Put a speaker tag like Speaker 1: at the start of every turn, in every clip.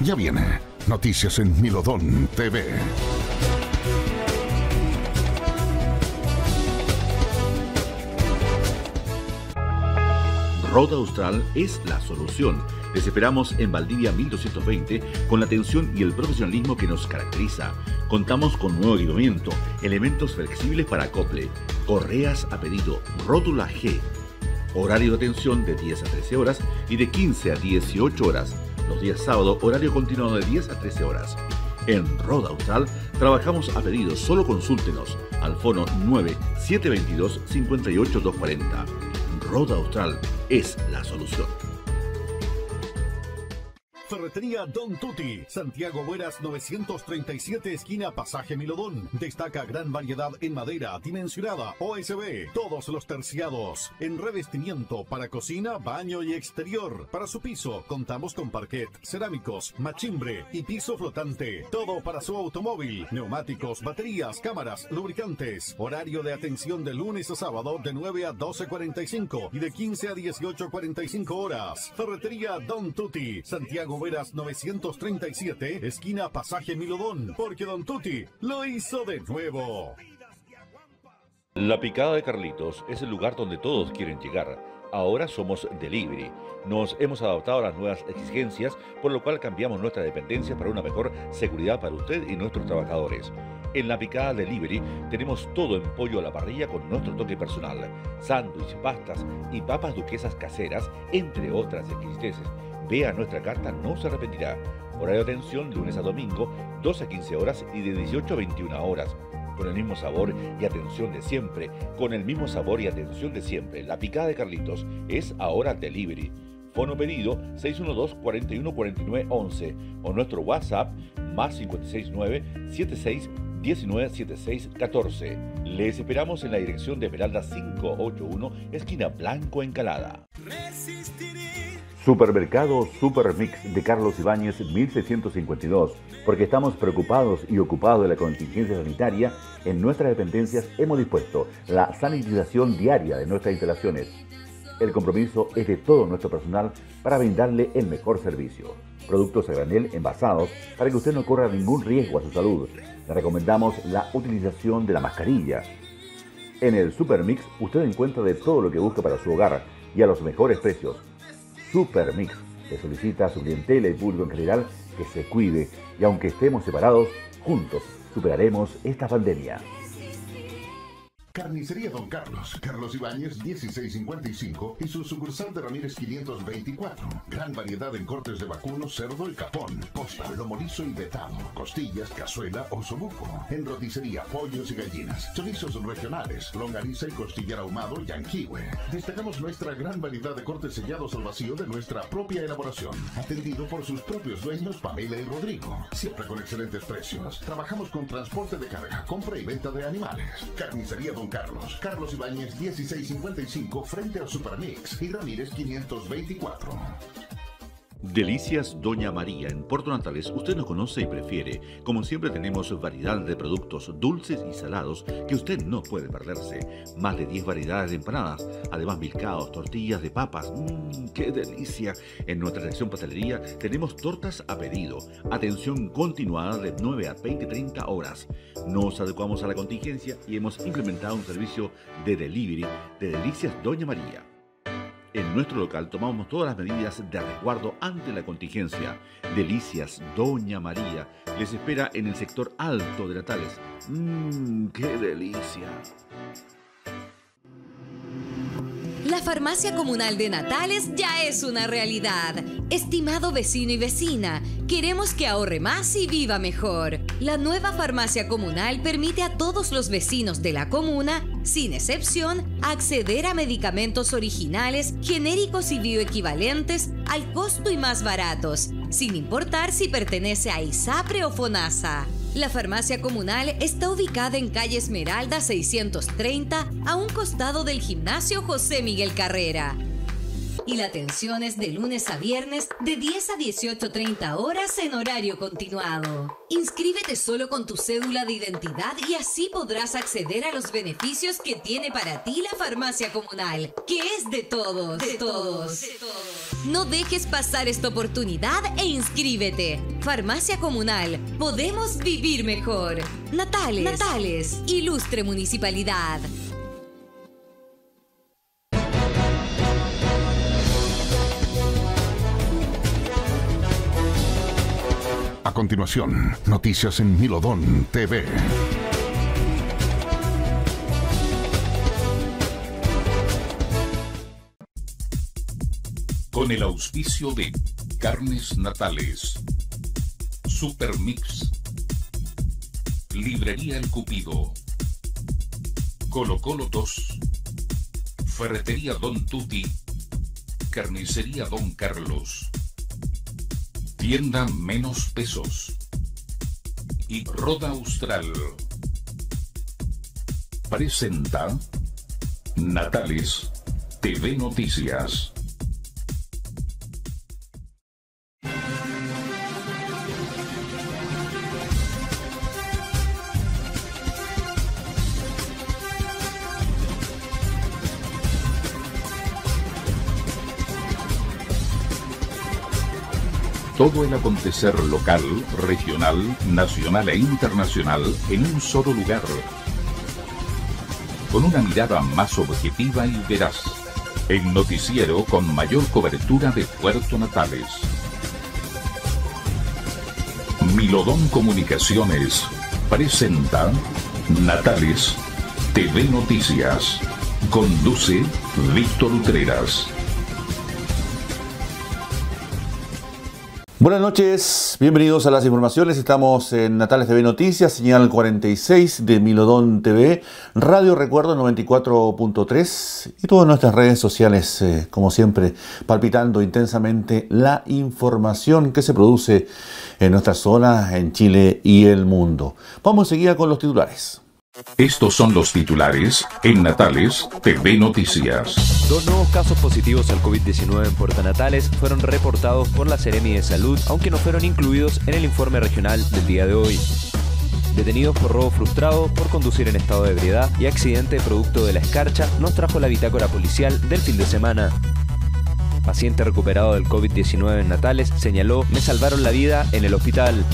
Speaker 1: Ya viene Noticias en Milodón TV.
Speaker 2: Roda Austral es la solución. Les esperamos en Valdivia 1220 con la atención y el profesionalismo que nos caracteriza. Contamos con nuevo equipamiento, elementos flexibles para acople, correas a pedido, rótula G. Horario de atención de 10 a 13 horas y de 15 a 18 horas. Los días sábado, horario continuado de 10 a 13 horas. En Roda Austral trabajamos a pedido, solo consúltenos al fono 9-722-58240. Roda Austral es la solución.
Speaker 3: Ferretería Don Tutti, Santiago Bueras 937, esquina Pasaje Milodón. Destaca gran variedad en madera dimensionada, OSB, todos los terciados, en revestimiento para cocina, baño y exterior. Para su piso, contamos con parquet, cerámicos, machimbre y piso flotante. Todo para su automóvil, neumáticos, baterías, cámaras, lubricantes. Horario de atención de lunes a sábado de 9 a 12:45 y de 15 a 18:45 horas. Ferretería Don Tutti, Santiago Bueras 937, esquina Pasaje Milodón, porque Don Tutti lo hizo de nuevo.
Speaker 2: La Picada de Carlitos es el lugar donde todos quieren llegar. Ahora somos delivery. Nos hemos adaptado a las nuevas exigencias, por lo cual cambiamos nuestra dependencia para una mejor seguridad para usted y nuestros trabajadores. En La Picada Delivery tenemos todo en pollo a la parrilla con nuestro toque personal. Sándwich, pastas y papas duquesas caseras, entre otras exquisiteces. Vea nuestra carta, no se arrepentirá. Horario de atención lunes a domingo, 12 a 15 horas y de 18 a 21 horas. Con el mismo sabor y atención de siempre. Con el mismo sabor y atención de siempre. La Picada de Carlitos es ahora delivery. Fono pedido 612-4149-11 o nuestro WhatsApp más 569-7619-7614. Les esperamos en la dirección de Esmeralda 581, esquina Blanco Encalada.
Speaker 4: Supermercado Supermix de Carlos Ibáñez 1652. Porque estamos preocupados y ocupados de la contingencia sanitaria, en nuestras dependencias hemos dispuesto la sanitización diaria de nuestras instalaciones. El compromiso es de todo nuestro personal para brindarle el mejor servicio. Productos a granel envasados para que usted no corra ningún riesgo a su salud. Le recomendamos la utilización de la mascarilla. En el Supermix usted encuentra de todo lo que busca para su hogar y a los mejores precios. Supermix le solicita a su clientela y público en general que se cuide y aunque estemos separados, juntos superaremos esta pandemia.
Speaker 1: Carnicería Don Carlos, Carlos Ibáñez 1655 y su sucursal de Ramírez 524. Gran variedad en cortes de vacuno, cerdo y capón, costa, lomo liso y vetado, costillas, cazuela o osobuco. En roticería, pollos y gallinas, chorizos regionales, longaniza y costillar ahumado y anquihue. Destacamos nuestra gran variedad de cortes sellados al vacío de nuestra propia elaboración, atendido por sus propios dueños Pamela y Rodrigo. Siempre con excelentes precios. Trabajamos con transporte de carga, compra y venta de animales. Carnicería Don Carlos, Carlos Ibáñez 1655 frente al Supermix y Ramírez 524.
Speaker 2: Delicias Doña María en Puerto Natales, usted nos conoce y prefiere. Como siempre tenemos variedad de productos dulces y salados que usted no puede perderse. Más de 10 variedades de empanadas, además milcaos, tortillas de papas. ¡Qué delicia! En nuestra sección pastelería tenemos tortas a pedido. Atención continuada de 9 a 20-30 horas. Nos adecuamos a la contingencia y hemos implementado un servicio de delivery de Delicias Doña María. En nuestro local tomamos todas las medidas de resguardo ante la contingencia. Delicias Doña María les espera en el sector alto de Natales. ¡Qué delicia!
Speaker 5: La farmacia comunal de Natales ya es una realidad. Estimado vecino y vecina, queremos que ahorre más y viva mejor. La nueva farmacia comunal permite a todos los vecinos de la comuna, sin excepción, acceder a medicamentos originales, genéricos y bioequivalentes al costo y más baratos, sin importar si pertenece a ISAPRE o FONASA. La farmacia comunal está ubicada en calle Esmeralda 630, a un costado del gimnasio José Miguel Carrera. y la atención es de lunes a viernes de 10 a 18:30 horas en horario continuado. Inscríbete solo con tu cédula de identidad y así podrás acceder a los beneficios que tiene para ti la farmacia comunal, que es de todos, de todos. No dejes pasar esta oportunidad e inscríbete. Farmacia Comunal, podemos vivir mejor. Natales, ilustre municipalidad.
Speaker 1: A continuación, noticias en Milodón TV.
Speaker 6: Con el auspicio de Carnes Natales, Supermix, Librería El Cupido, Colo Colo 2, Ferretería Don Tuti, Carnicería Don Carlos, Tienda Menos Pesos y Roda Austral presenta Natales TV Noticias. Todo el acontecer local, regional, nacional e internacional en un solo lugar. Con una mirada más objetiva y veraz. El noticiero con mayor cobertura de Puerto Natales. Milodón Comunicaciones presenta Natales TV Noticias. Conduce Víctor Utreras.
Speaker 4: Buenas noches, bienvenidos a las informaciones. Estamos en Natales TV Noticias, señal 46 de Milodón TV, Radio Recuerdo 94.3 y todas nuestras redes sociales, como siempre, palpitando intensamente la información que se produce en nuestra zona, en Chile y el mundo. Vamos enseguida con los titulares.
Speaker 6: Estos son los titulares en Natales TV Noticias.
Speaker 7: 2 nuevos casos positivos al COVID-19 en Puerto Natales fueron reportados por la Seremi de Salud, aunque no fueron incluidos en el informe regional del día de hoy. Detenidos por robo frustrado, por conducir en estado de ebriedad y accidente producto de la escarcha, nos trajo la bitácora policial del fin de semana. Paciente recuperado del COVID-19 en Natales señaló: "Me salvaron la vida en el hospital".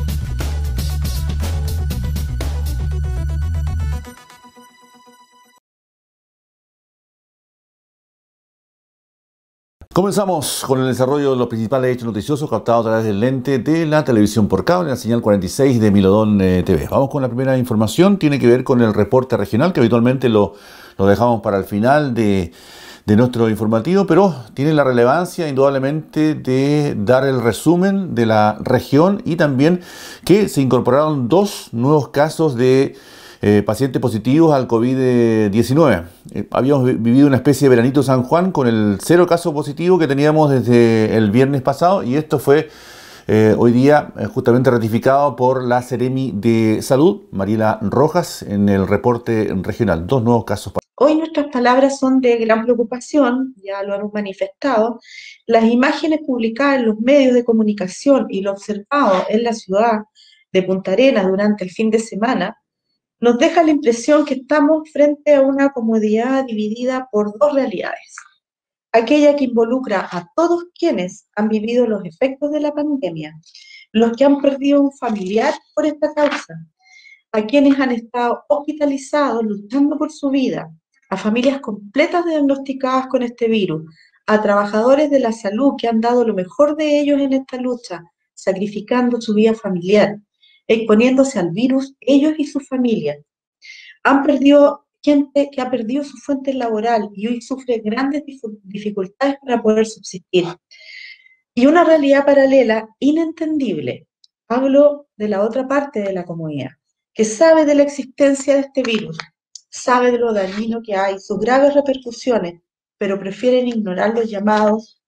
Speaker 4: Comenzamos con el desarrollo de los principales hechos noticiosos captados a través del lente de la televisión por cable, en la señal 46 de Milodón TV. Vamos con la primera información, tiene que ver con el reporte regional, que habitualmente lo dejamos para el final de nuestro informativo, pero tiene la relevancia indudablemente de dar el resumen de la región y también que se incorporaron 2 nuevos casos de pacientes positivos al COVID-19. Habíamos vivido una especie de veranito San Juan con el 0 caso positivo que teníamos desde el viernes pasado, y esto fue hoy día justamente ratificado por la Seremi de Salud, Mariela Rojas, en el reporte regional. 2 nuevos casos.
Speaker 8: Hoy nuestras palabras son de gran preocupación, ya lo hemos manifestado. Las imágenes publicadas en los medios de comunicación y lo observado en la ciudad de Punta Arenas durante el fin de semana nos deja la impresión que estamos frente a una comunidad dividida por 2 realidades. Aquella que involucra a todos quienes han vivido los efectos de la pandemia, los que han perdido un familiar por esta causa, a quienes han estado hospitalizados luchando por su vida, a familias completas diagnosticadas con este virus, a trabajadores de la salud que han dado lo mejor de ellos en esta lucha, sacrificando su vida familiar, exponiéndose al virus ellos y su familia. Han perdido gente que ha perdido su fuente laboral y hoy sufre grandes dificultades para poder subsistir. Y una realidad paralela inentendible. Hablo de la otra parte de la comunidad, que sabe de la existencia de este virus, sabe de lo dañino que hay, sus graves repercusiones, pero prefieren ignorar los llamados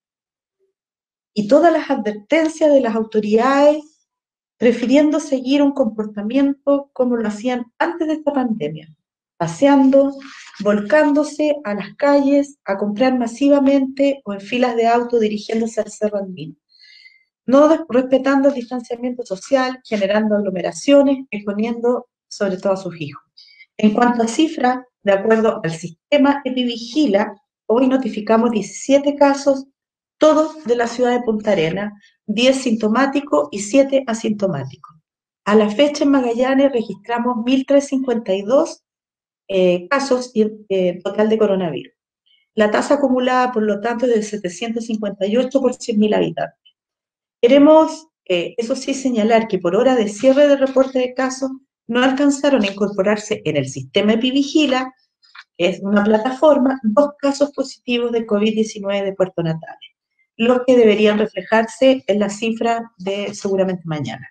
Speaker 8: y todas las advertencias de las autoridades, prefiriendo seguir un comportamiento como lo hacían antes de esta pandemia. paseando, volcándose a las calles a comprar masivamente o en filas de auto dirigiéndose al Cerro Andino, no respetando el distanciamiento social, generando aglomeraciones, exponiendo sobre todo a sus hijos. En cuanto a cifras, de acuerdo al sistema Epivigila, hoy notificamos 17 casos, todos de la ciudad de Punta Arenas, 10 sintomáticos y 7 asintomáticos. A la fecha en Magallanes registramos 1.352 casos total de coronavirus. La tasa acumulada, por lo tanto, es de 758 por 100.000 habitantes. Queremos, eso sí, señalar que por hora de cierre de reporte de casos no alcanzaron a incorporarse en el sistema Epivigila, que es una plataforma, 2 casos positivos de COVID-19 de Puerto Natales, los que deberían reflejarse en la cifra de seguramente mañana.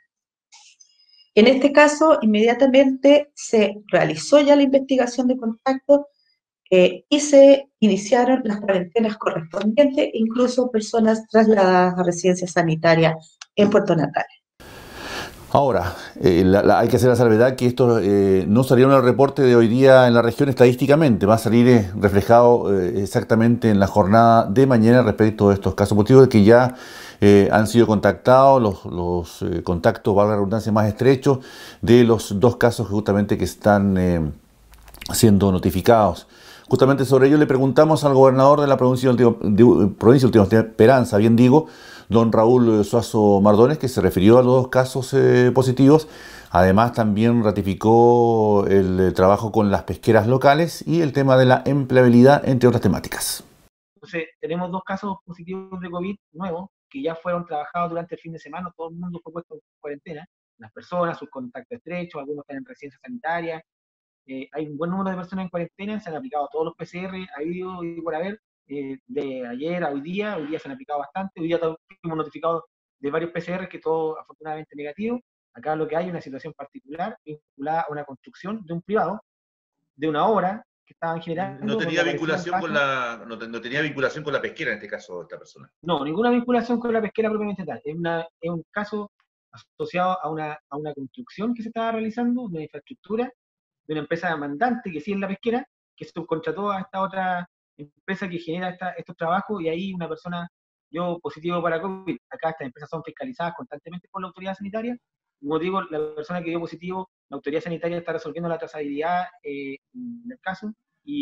Speaker 8: En este caso, inmediatamente se realizó ya la investigación de contacto y se iniciaron las cuarentenas correspondientes, incluso personas trasladadas a residencias sanitarias en Puerto Natales.
Speaker 2: Ahora, hay que hacer la salvedad que esto no salió en el reporte de hoy día en la región estadísticamente, va a salir reflejado exactamente en la jornada de mañana respecto a estos casos positivos que ya han sido contactados, los contactos, valga la redundancia, más estrechos de los 2 casos justamente que están siendo notificados. Justamente sobre ello le preguntamos al gobernador de la provincia de Última Esperanza, bien digo, don Raúl Suazo Mardones, que se refirió a los 2 casos positivos. Además, también ratificó el trabajo con las pesqueras locales y el tema de la empleabilidad, entre otras temáticas.
Speaker 9: Entonces, tenemos 2 casos positivos de COVID nuevos que ya fueron trabajados durante el fin de semana. Todo el mundo fue puesto en cuarentena. Las personas, sus contactos estrechos, algunos están en residencias sanitarias. Hay un buen número de personas en cuarentena, se han aplicado todos los PCR, ha habido y por haber, de ayer a hoy día se han aplicado bastante, hoy día hemos notificado de varios PCR que todo afortunadamente negativo. Acá lo que hay es una situación particular vinculada a una construcción de un privado, de una obra que estaban generando.
Speaker 2: No tenía vinculación con no tenía vinculación con la pesquera en este caso esta persona.
Speaker 9: No, ninguna vinculación con la pesquera propiamente tal. Es un caso asociado a una construcción que se estaba realizando, una infraestructura de una empresa demandante que sí es la pesquera, que subcontrató a esta otra empresa que genera estos trabajos, y ahí una persona dio positivo para COVID. Acá estas empresas son fiscalizadas constantemente por la autoridad sanitaria. Como digo, la persona que dio positivo, la autoridad sanitaria está resolviendo la trazabilidad en el caso,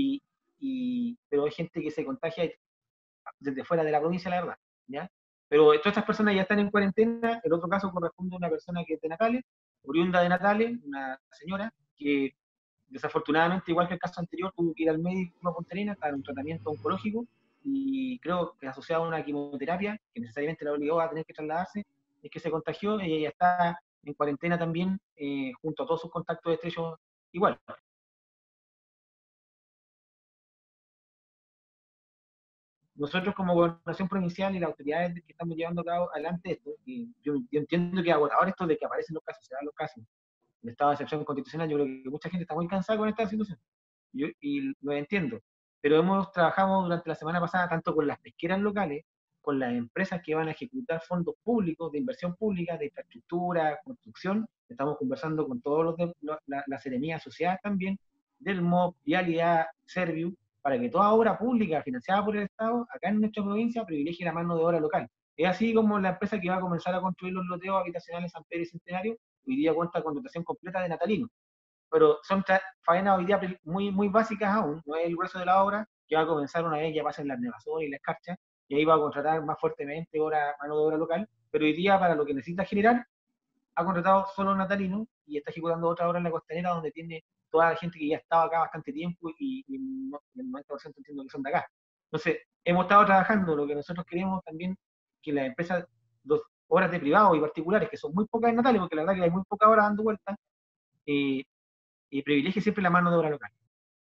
Speaker 9: pero hay gente que se contagia desde fuera de la provincia, la verdad, ¿ya? Pero todas estas personas ya están en cuarentena. El otro caso corresponde a una persona que es de Natales, oriunda de Natales, una señora que desafortunadamente, igual que el caso anterior, tuvo que ir al médico a Punta Arenas para un tratamiento oncológico, y creo que asociado a una quimioterapia que necesariamente la obligó a tener que trasladarse, es que se contagió, y ella está en cuarentena también, junto a todos sus contactos estrechos igual. Nosotros como gobernación provincial y las autoridades que estamos llevando a cabo adelante esto, y yo entiendo que agotador esto de que aparecen los casos, se dan los casos, el estado de excepción constitucional. Yo creo que mucha gente está muy cansada con esta situación, y lo entiendo, pero hemos trabajado durante la semana pasada tanto con las pesqueras locales, con las empresas que van a ejecutar fondos públicos, de inversión pública, de infraestructura, construcción. Estamos conversando con todos los de la Seremía asociada también, del MOP, Vialidad, Serviu, para que toda obra pública financiada por el Estado, acá en nuestra provincia, privilegie la mano de obra local. Es así como la empresa que va a comenzar a construir los loteos habitacionales San Pedro y Centenario, hoy día cuenta con dotación completa de natalino. Pero son faenas hoy día muy, muy básicas aún, no es el grueso de la obra, que va a comenzar una vez ya pasen las nevazones y las escarchas, y ahí va a contratar más fuertemente mano de obra local, pero hoy día para lo que necesita generar, ha contratado solo natalino y está ejecutando otra obra en la costanera donde tiene toda la gente que ya estaba acá bastante tiempo, y el 90% entiendo que son de acá. Entonces, hemos estado trabajando. Lo que nosotros queremos también, que las empresas, obras de privados y particulares, que son muy pocas en Natales, porque la verdad que hay muy pocas horas dando vueltas, y privilegie siempre la mano de obra local.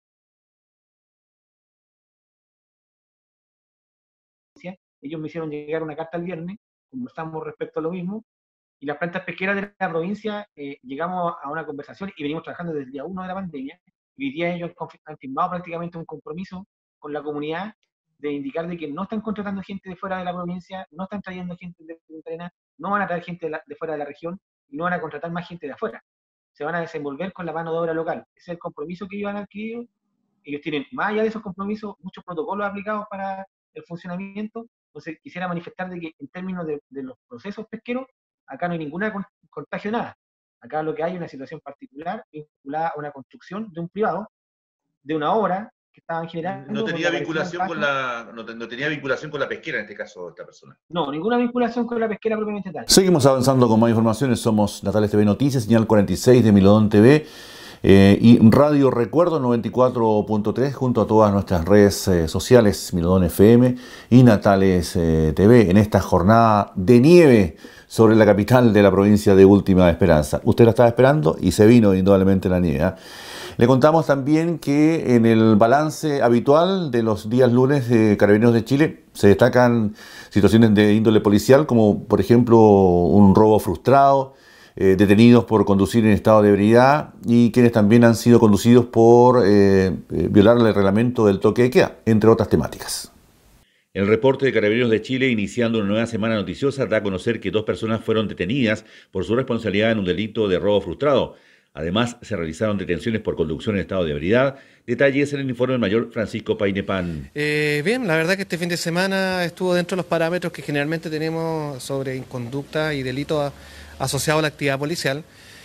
Speaker 9: Ellos me hicieron llegar una carta el viernes, conversamos respecto a lo mismo, y las plantas pesqueras de la provincia llegamos a una conversación y venimos trabajando desde el día 1 de la pandemia, y hoy día ellos han firmado prácticamente un compromiso con la comunidad de indicar de que no están contratando gente de fuera de la provincia, no están trayendo gente de Punta Arenas, no van a traer gente de fuera de la región, y no van a contratar más gente de afuera. se van a desenvolver con la mano de obra local. Ese es el compromiso que ellos han adquirido. Ellos tienen, más allá de esos compromisos, muchos protocolos aplicados para el funcionamiento. Entonces, quisiera manifestar de que en términos de los procesos pesqueros, acá no hay ninguna contagio, nada. Acá lo que hay es una situación particular vinculada a una construcción de un privado, de una obra que estaban generando.
Speaker 2: No tenía vinculación con no tenía vinculación con la pesquera en este caso esta persona.
Speaker 9: No, ninguna vinculación con la pesquera propiamente tal.
Speaker 4: Seguimos avanzando con más informaciones. Somos Natales TV Noticias, señal 46 de Milodón TV y Radio Recuerdo 94.3 junto a todas nuestras redes sociales, Milodón FM y Natales TV, en esta jornada de nieve sobre la capital de la provincia de Última Esperanza. Usted la estaba esperando y se vino indudablemente la nieve, ¿eh? Le contamos también que en el balance habitual de los días lunes de Carabineros de Chile se destacan situaciones de índole policial, como por ejemplo un robo frustrado, detenidos por conducir en estado de ebriedad y quienes también han sido conducidos por violar el reglamento del toque de queda, entre otras temáticas.
Speaker 2: El reporte de Carabineros de Chile, iniciando una nueva semana noticiosa, da a conocer que 2 personas fueron detenidas por su responsabilidad en un delito de robo frustrado. Además, se realizaron detenciones por conducción en estado de ebriedad. Detalles en el informe del mayor Francisco Painepan.
Speaker 10: Bien, la verdad que este fin de semana estuvo dentro de los parámetros que generalmente tenemos sobre inconducta y delitos asociados a la actividad policial.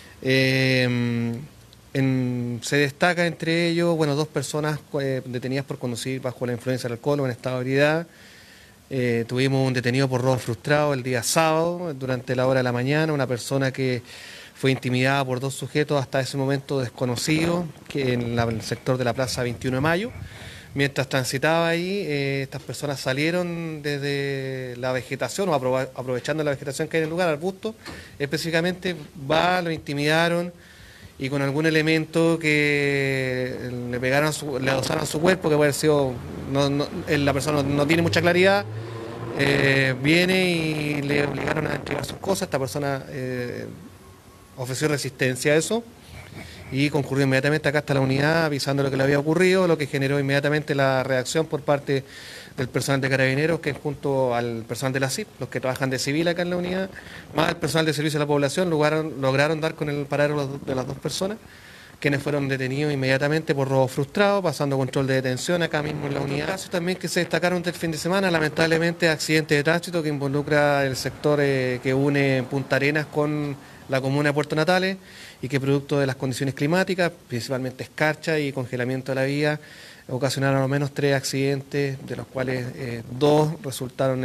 Speaker 10: Se destaca entre ellos, 2 personas detenidas por conducir bajo la influencia del alcohol o en estado de ebriedad. Tuvimos un detenido por robo frustrado el día sábado, durante la hora de la mañana, una persona que fue intimidada por 2 sujetos hasta ese momento desconocidos que en el sector de la Plaza 21 de Mayo. Mientras transitaba ahí, estas personas salieron desde la vegetación o aprovechando la vegetación que hay en el lugar, arbusto, específicamente lo intimidaron y con algún elemento que le pegaron, le adosaron a su cuerpo, que puede haber sido, la persona no tiene mucha claridad, viene y le obligaron a entregar sus cosas. Esta persona ofreció resistencia a eso y concurrió inmediatamente acá hasta la unidad avisando lo que le había ocurrido, lo que generó inmediatamente la reacción por parte del personal de Carabineros, que junto al personal de la CIP, los que trabajan de civil acá en la unidad, más el personal de servicio a la población, lograron dar con el paradero de las 2 personas, quienes fueron detenidos inmediatamente por robo frustrado, pasando control de detención acá mismo en la unidad. Casos también que se destacaron del fin de semana, lamentablemente accidentes de tránsito que involucra el sector que une Punta Arenas con la comuna de Puerto Natales y que producto de las condiciones climáticas, principalmente escarcha y congelamiento de la vía, ocasionaron al menos 3 accidentes, de los cuales 2 resultaron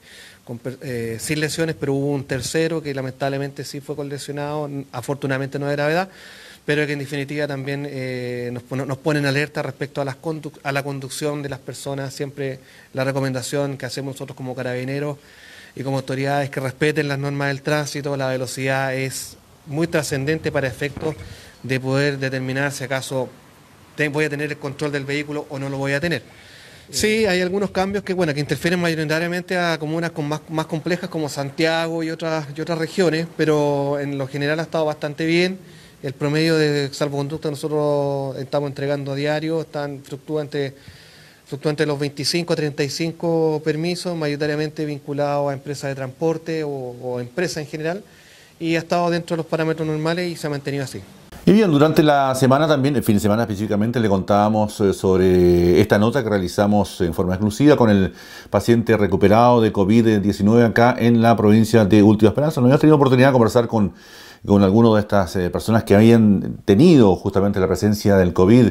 Speaker 10: sin lesiones, pero hubo un tercero que lamentablemente sí fue con lesionado, afortunadamente no de gravedad, pero que en definitiva también nos pone en alerta respecto a la conducción de las personas. Siempre la recomendación que hacemos nosotros como Carabineros y como autoridades, que respeten las normas del tránsito. La velocidad es muy trascendente para efectos de poder determinar si acaso voy a tener el control del vehículo o no lo voy a tener. Sí, hay algunos cambios que interfieren mayoritariamente a comunas más complejas como Santiago y otras regiones, pero en lo general ha estado bastante bien. El promedio de salvoconducta nosotros estamos entregando a diario, fluctúa entre los 25 a 35 permisos, mayoritariamente vinculados a empresas de transporte o empresas en general, y ha estado dentro de los parámetros normales y se ha mantenido así.
Speaker 4: Y bien, durante la semana también, el fin de semana específicamente, le contábamos sobre esta nota que realizamos en forma exclusiva con el paciente recuperado de COVID-19 acá en la provincia de Última Esperanza. No habíamos tenido oportunidad de conversar con algunas de estas personas que habían tenido justamente la presencia del COVID.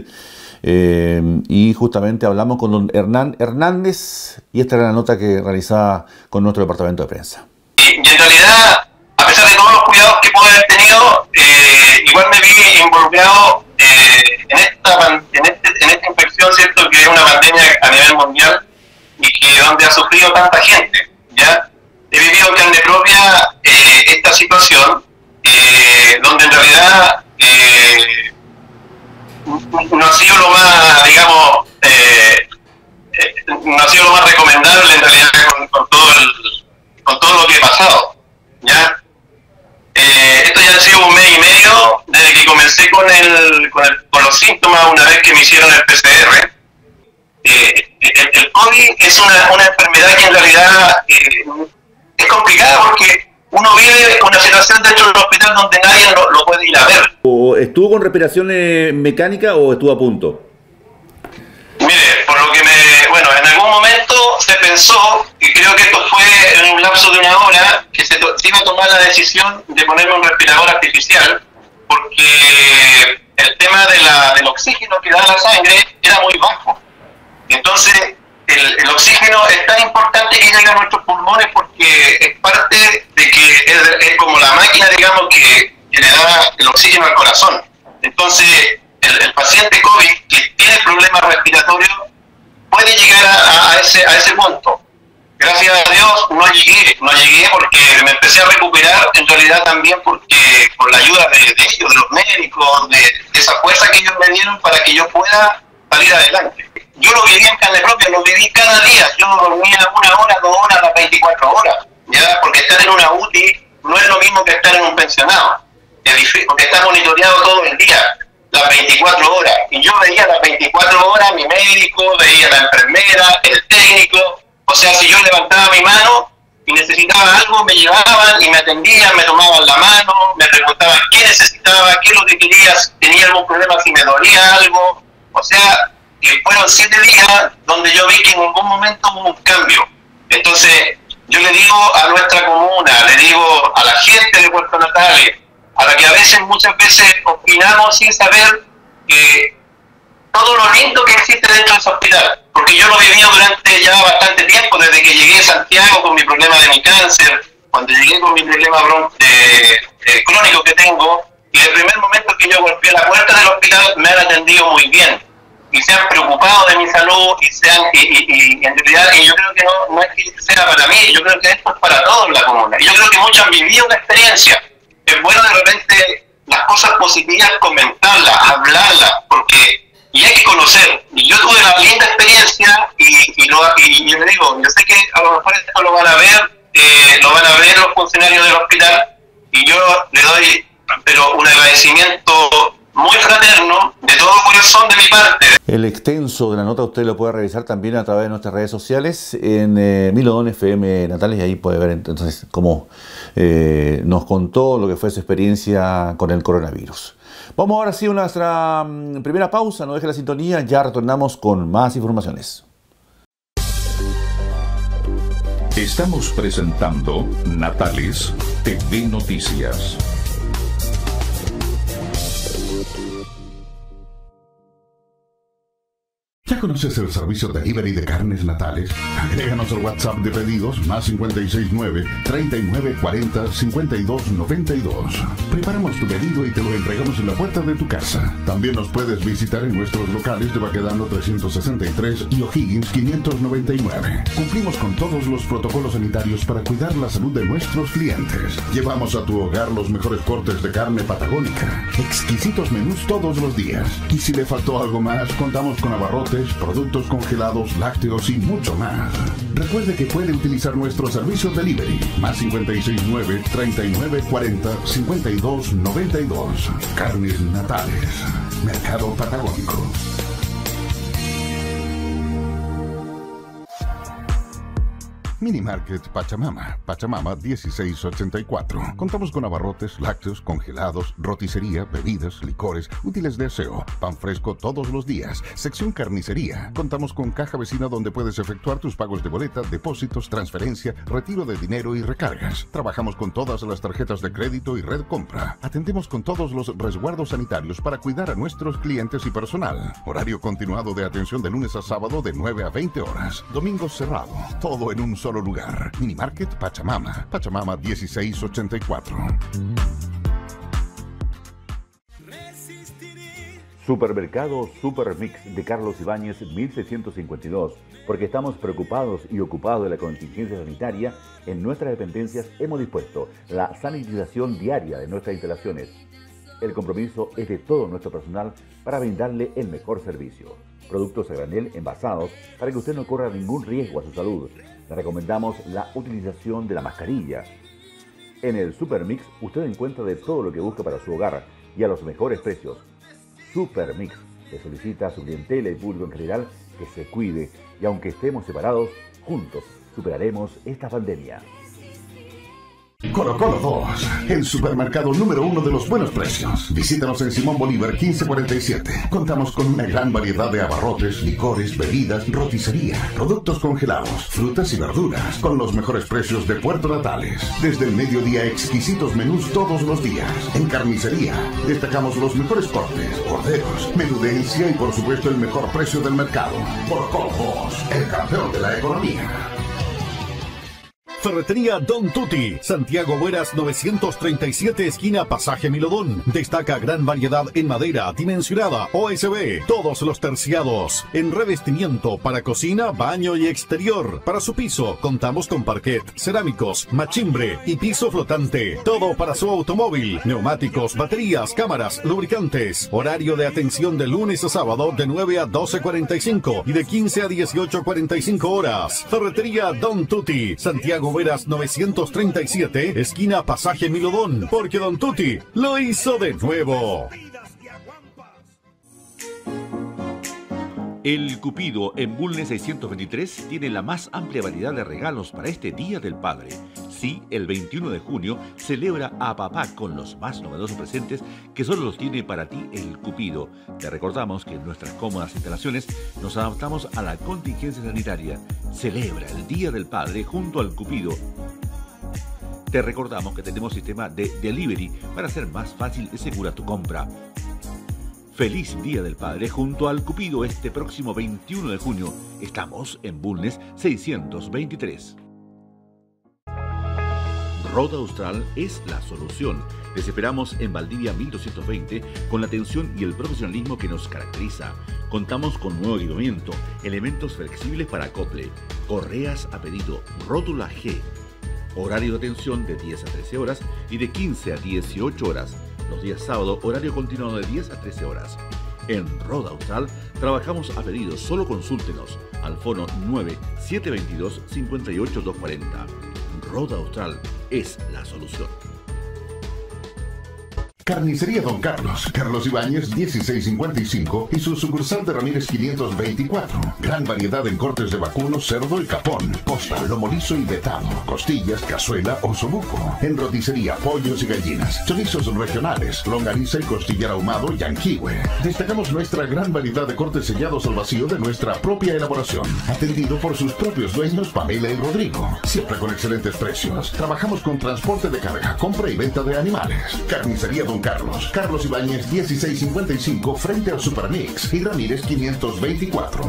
Speaker 4: Y justamente hablamos con don Hernán Hernández y esta era la nota que realizaba con nuestro departamento de prensa.
Speaker 11: Y en realidad, a pesar de todos los cuidados que puedo haber tenido, igual me vi involucrado en esta infección, ¿cierto? Que es una pandemia a nivel mundial y que donde ha sufrido tanta gente, ¿ya? He vivido en carne propia esta situación, donde en realidad no ha sido lo más, digamos, no ha sido lo más recomendable en realidad con todo lo que he pasado, ¿ya? Esto ya ha sido un mes y medio desde que comencé con los síntomas una vez que me hicieron el PCR. El COVID es una enfermedad que en realidad es complicada porque uno vive una situación dentro del hospital donde nadie lo puede ir a ver.
Speaker 2: ¿Estuvo con respiración mecánica o estuvo a punto?
Speaker 11: Mire, por lo que bueno, en algún momento se pensó, y creo que esto fue en un lapso de una hora, que se iba a tomar la decisión de ponerme un respirador artificial, porque el tema del oxígeno que da la sangre era muy bajo. Entonces, el oxígeno es tan importante que llega a nuestros pulmones porque es parte de que es como la máquina, digamos, que le da el oxígeno al corazón. Entonces, el paciente COVID que tiene problemas respiratorios puede llegar a ese punto. Gracias a Dios no llegué porque me empecé a recuperar, en realidad también porque por la ayuda de ellos, de los médicos, de esa fuerza que ellos me dieron para que yo pueda salir adelante. Yo lo viví en carne propia, lo viví cada día. Yo dormía 1 hora, 2 horas, las 24 horas, ¿ya? Porque estar en una UTI no es lo mismo que estar en un pensionado, porque está monitoreado todo el día, las 24 horas. Y yo veía las 24 horas mi médico, veía la enfermera, el técnico. O sea, si yo levantaba mi mano y necesitaba algo, me llevaban y me atendían, me tomaban la mano, me preguntaban qué necesitaba, qué es lo que quería, si tenía algún problema, si me dolía algo. O sea, fueron 7 días donde yo vi que en ningún momento hubo un cambio. Entonces, yo le digo a nuestra comuna, le digo a la gente de Puerto Natales, a la que muchas veces opinamos sin saber todo lo lindo que existe dentro de ese hospital. Porque yo lo he vivido durante ya bastante tiempo, desde que llegué a Santiago con mi problema de mi cáncer, cuando llegué con mi problema crónico que tengo, y el primer momento que yo golpeé la puerta del hospital me han atendido muy bien. Y se han preocupado de mi salud y en realidad yo creo que no es que sea para mí, yo creo que esto es para todos en la comuna. Y yo creo que muchos han vivido una experiencia. Es bueno de repente las cosas positivas comentarlas, hablarlas, porque y hay que conocer. Y yo tuve una linda experiencia y yo le digo, yo sé que a lo mejor esto lo van a ver los funcionarios del hospital y yo le doy un agradecimiento muy fraterno, de todo corazón de mi parte.
Speaker 2: El extenso de la nota usted lo puede revisar también a través de nuestras redes sociales en Milodón FM Natales, y ahí puede ver entonces cómo nos contó lo que fue su experiencia con el coronavirus. Vamos ahora sí a nuestra primera pausa, no deje la sintonía, ya retornamos con más informaciones.
Speaker 6: Estamos presentando Natales TV Noticias.
Speaker 1: ¿Ya conoces el servicio delivery de carnes Natales? Agréganos al WhatsApp de pedidos más 569-3940-5292. Preparamos tu pedido y te lo entregamos en la puerta de tu casa. También nos puedes visitar en nuestros locales de Baquedano 363 y O'Higgins 599. Cumplimos con todos los protocolos sanitarios para cuidar la salud de nuestros clientes. Llevamos a tu hogar los mejores cortes de carne patagónica, exquisitos menús todos los días. Y si le faltó algo más, contamos con abarrotes, productos congelados, lácteos y mucho más. Recuerde que puede utilizar nuestro servicio delivery más 569-3940-5292. Carnes Natales, Mercado Patagónico. Mini Market Pachamama, Pachamama 1684. Contamos con abarrotes, lácteos, congelados, roticería, bebidas, licores, útiles de aseo, pan fresco todos los días, sección carnicería. Contamos con caja vecina donde puedes efectuar tus pagos de boleta, depósitos, transferencia, retiro de dinero y recargas. Trabajamos con todas las tarjetas de crédito y red compra. Atendemos con todos los resguardos sanitarios para cuidar a nuestros clientes y personal. Horario continuado de atención de lunes a sábado de 9 a 20 horas. Domingo cerrado. Todo en un solo lugar. Mini Market Pachamama, Pachamama 1684.
Speaker 4: Supermercado Supermix de Carlos Ibáñez 1652. Porque estamos preocupados y ocupados de la contingencia sanitaria, en nuestras dependencias hemos dispuesto la sanitización diaria de nuestras instalaciones. El compromiso es de todo nuestro personal para brindarle el mejor servicio. Productos a granel envasados para que usted no corra ningún riesgo a su salud. Le recomendamos la utilización de la mascarilla. En el Supermix usted encuentra de todo lo que busca para su hogar y a los mejores precios. Supermix le solicita a su clientela y público en general que se cuide, y aunque estemos separados, juntos superaremos esta pandemia.
Speaker 1: Colo Colo 2, el supermercado número 1 de los buenos precios. Visítanos en Simón Bolívar 1547. Contamos con una gran variedad de abarrotes, licores, bebidas, roticería, productos congelados, frutas y verduras, con los mejores precios de Puerto Natales. Desde el mediodía, exquisitos menús todos los días. En carnicería, destacamos los mejores cortes, corderos, menudencia y por supuesto el mejor precio del mercado. Colo Colo 2, el campeón de la economía.
Speaker 3: Ferretería Don Tutti, Santiago Bueras 937, esquina Pasaje Milodón. Destaca gran variedad en madera, dimensionada, OSB, todos los terciados. En revestimiento para cocina, baño y exterior. Para su piso, contamos con parquet, cerámicos, machimbre y piso flotante. Todo para su automóvil, neumáticos, baterías, cámaras, lubricantes. Horario de atención de lunes a sábado de 9 a 12:45 y de 15 a 18:45 horas. Ferretería Don Tutti, Santiago Bueras 937, esquina Pasaje Milodón, porque Don Tutti lo hizo de nuevo.
Speaker 2: El Cupido en Bulnes 623 tiene la más amplia variedad de regalos para este Día del Padre. Sí, el 21 de junio celebra a papá con los más novedosos presentes que solo los tiene para ti el Cupido. Te recordamos que en nuestras cómodas instalaciones nos adaptamos a la contingencia sanitaria. Celebra el Día del Padre junto al Cupido. Te recordamos que tenemos sistema de delivery para hacer más fácil y segura tu compra. Feliz Día del Padre junto al Cupido este próximo 21 de junio. Estamos en Bulnes 623. Roda Austral es la solución. Les esperamos en Valdivia 1220 con la atención y el profesionalismo que nos caracteriza. Contamos con nuevo equipamiento, elementos flexibles para acople, correas a pedido, rótula G. Horario de atención de 10 a 13 horas y de 15 a 18 horas. Los días sábado, horario continuado de 10 a 13 horas. En Roda Austral trabajamos a pedido. Solo consúltenos al fono 9-722-58240. Roda Austral es la solución.
Speaker 1: Carnicería Don Carlos, Carlos Ibáñez 1655 y su sucursal de Ramírez 524. Gran variedad en cortes de vacuno, cerdo y capón, posta, lomo liso y vetado, costillas, cazuela o osobuco. En roticería, pollos y gallinas, chorizos regionales, longaniza y costillar ahumado y anquihue. Destacamos nuestra gran variedad de cortes sellados al vacío de nuestra propia elaboración, atendido por sus propios dueños Pamela y Rodrigo. Siempre con excelentes precios. Trabajamos con transporte de carga, compra y venta de animales. Carnicería Don Carlos, Carlos Ibáñez 1655 frente al Supermix y Ramírez 524.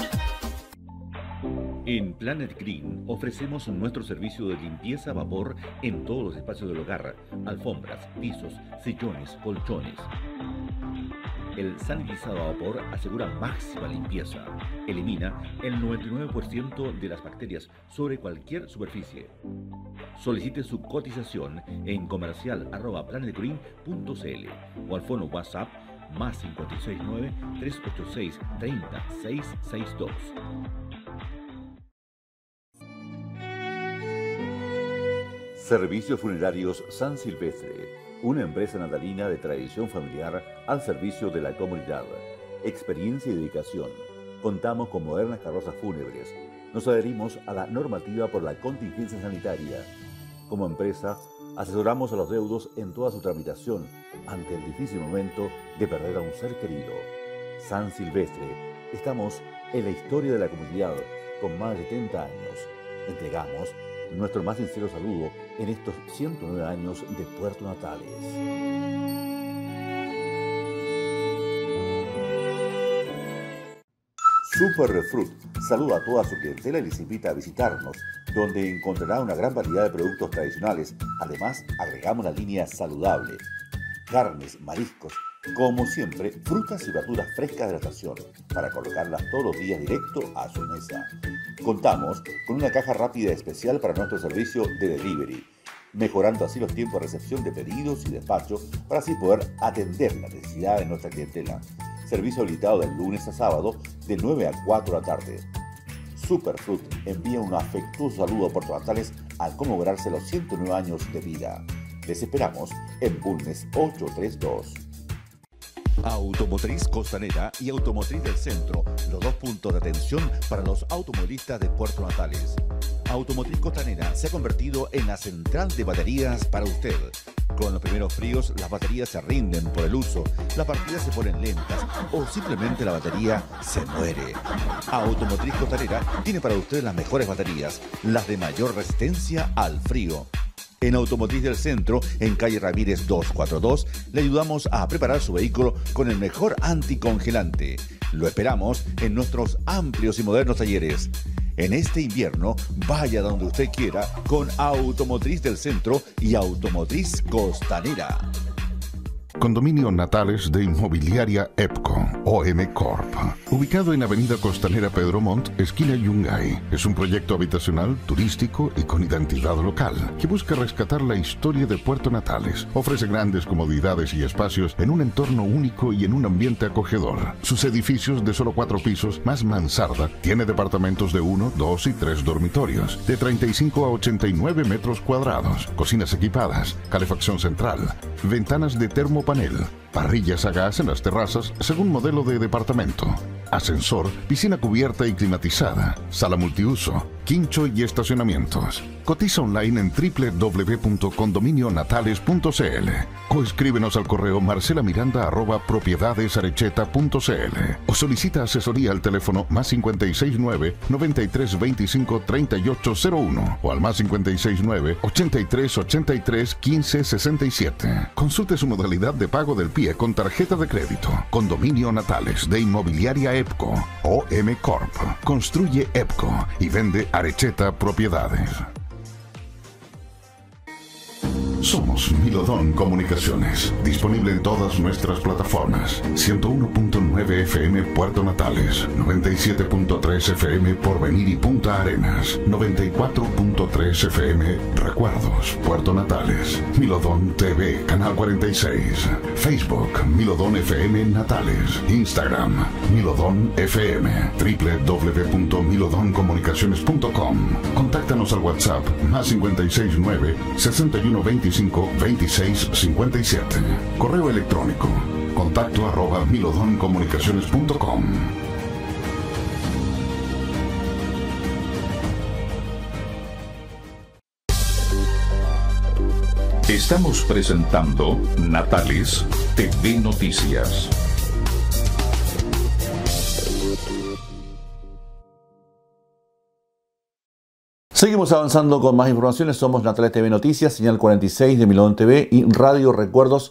Speaker 2: En Planet Green ofrecemos nuestro servicio de limpieza a vapor en todos los espacios del hogar, alfombras, pisos, sillones, colchones. El sanitizado a vapor asegura máxima limpieza. Elimina el 99% de las bacterias sobre cualquier superficie. Solicite su cotización en comercial@planetgreen.cl o al fono WhatsApp más 569-386-30662.
Speaker 4: Servicios Funerarios San Silvestre, una empresa natalina de tradición familiar al servicio de la comunidad. Experiencia y dedicación. Contamos con modernas carrozas fúnebres. Nos adherimos a la normativa por la contingencia sanitaria. Como empresa, asesoramos a los deudos en toda su tramitación ante el difícil momento de perder a un ser querido. San Silvestre. Estamos en la historia de la comunidad con más de 70 años. Entregamos nuestro más sincero saludo en estos 109 años de Puerto Natales. Superfruit saluda a toda su clientela y les invita a visitarnos, donde encontrará una gran variedad de productos tradicionales. Además, agregamos la línea saludable. Carnes, mariscos, como siempre, frutas y verduras frescas de la estación, para colocarlas todos los días directo a su mesa. Contamos con una caja rápida especial para nuestro servicio de delivery, mejorando así los tiempos de recepción de pedidos y despacho para así poder atender la necesidad de nuestra clientela. Servicio habilitado de lunes a sábado de 9 a 4 de la tarde. Superfruit envía un afectuoso saludo a Puerto Natales al conmemorarse los 109 años de vida. Les esperamos en Bulnes 832.
Speaker 2: Automotriz Costanera y Automotriz del Centro, los dos puntos de atención para los automovilistas de Puerto Natales.
Speaker 4: Automotriz Costanera se ha convertido en la central de baterías para usted. Con los primeros fríos, las baterías se rinden por el uso, las partidas se ponen lentas o simplemente la batería se muere. Automotriz Costanera tiene para usted las mejores baterías, las de mayor resistencia al frío. En Automotriz del Centro, en calle Ramírez 242, le ayudamos a preparar su vehículo con el mejor anticongelante. Lo esperamos en nuestros amplios y modernos talleres. En este invierno, vaya donde usted quiera con Automotriz del Centro y Automotriz Costanera.
Speaker 1: Condominio Natales de Inmobiliaria EPCO, OM Corp. Ubicado en Avenida Costanera Pedro Montt, esquina Yungay. Es un proyecto habitacional, turístico y con identidad local, que busca rescatar la historia de Puerto Natales. Ofrece grandes comodidades y espacios en un entorno único y en un ambiente acogedor. Sus edificios de solo 4 pisos, más mansarda, tiene departamentos de 1, 2 y 3 dormitorios, de 35 a 89 metros cuadrados, cocinas equipadas, calefacción central, ventanas de termopanel, parrillas a gas en las terrazas según modelo de departamento, ascensor, piscina cubierta y climatizada, sala multiuso, quincho y estacionamientos. Cotiza online en www.condominionatales.cl o escríbenos al correo marcelamiranda@propiedadesarecheta.cl o solicita asesoría al teléfono +569 9325 3801 o al +569 8383 1567. Consulte su modalidad de pago del PIE con tarjeta de crédito. Condominio Natales de Inmobiliaria EPCO, OM Corp. Construye EPCO y vende Arecheta Propiedades. Somos Milodón Comunicaciones, disponible en todas nuestras plataformas. 101.9 FM Puerto Natales, 97.3 FM Porvenir y Punta Arenas, 94.3 FM Recuerdos, Puerto Natales, Milodón TV, Canal 46, Facebook, Milodón FM Natales, Instagram, Milodón FM, www.milodoncomunicaciones.com. Contáctanos al WhatsApp +569 6120 2657. Correo electrónico contacto@milodoncomunicaciones.com.
Speaker 6: Estamos presentando Natales TV Noticias.
Speaker 4: Seguimos avanzando con más informaciones. Somos Natales TV Noticias, señal 46 de Milodón TV y Radio Recuerdos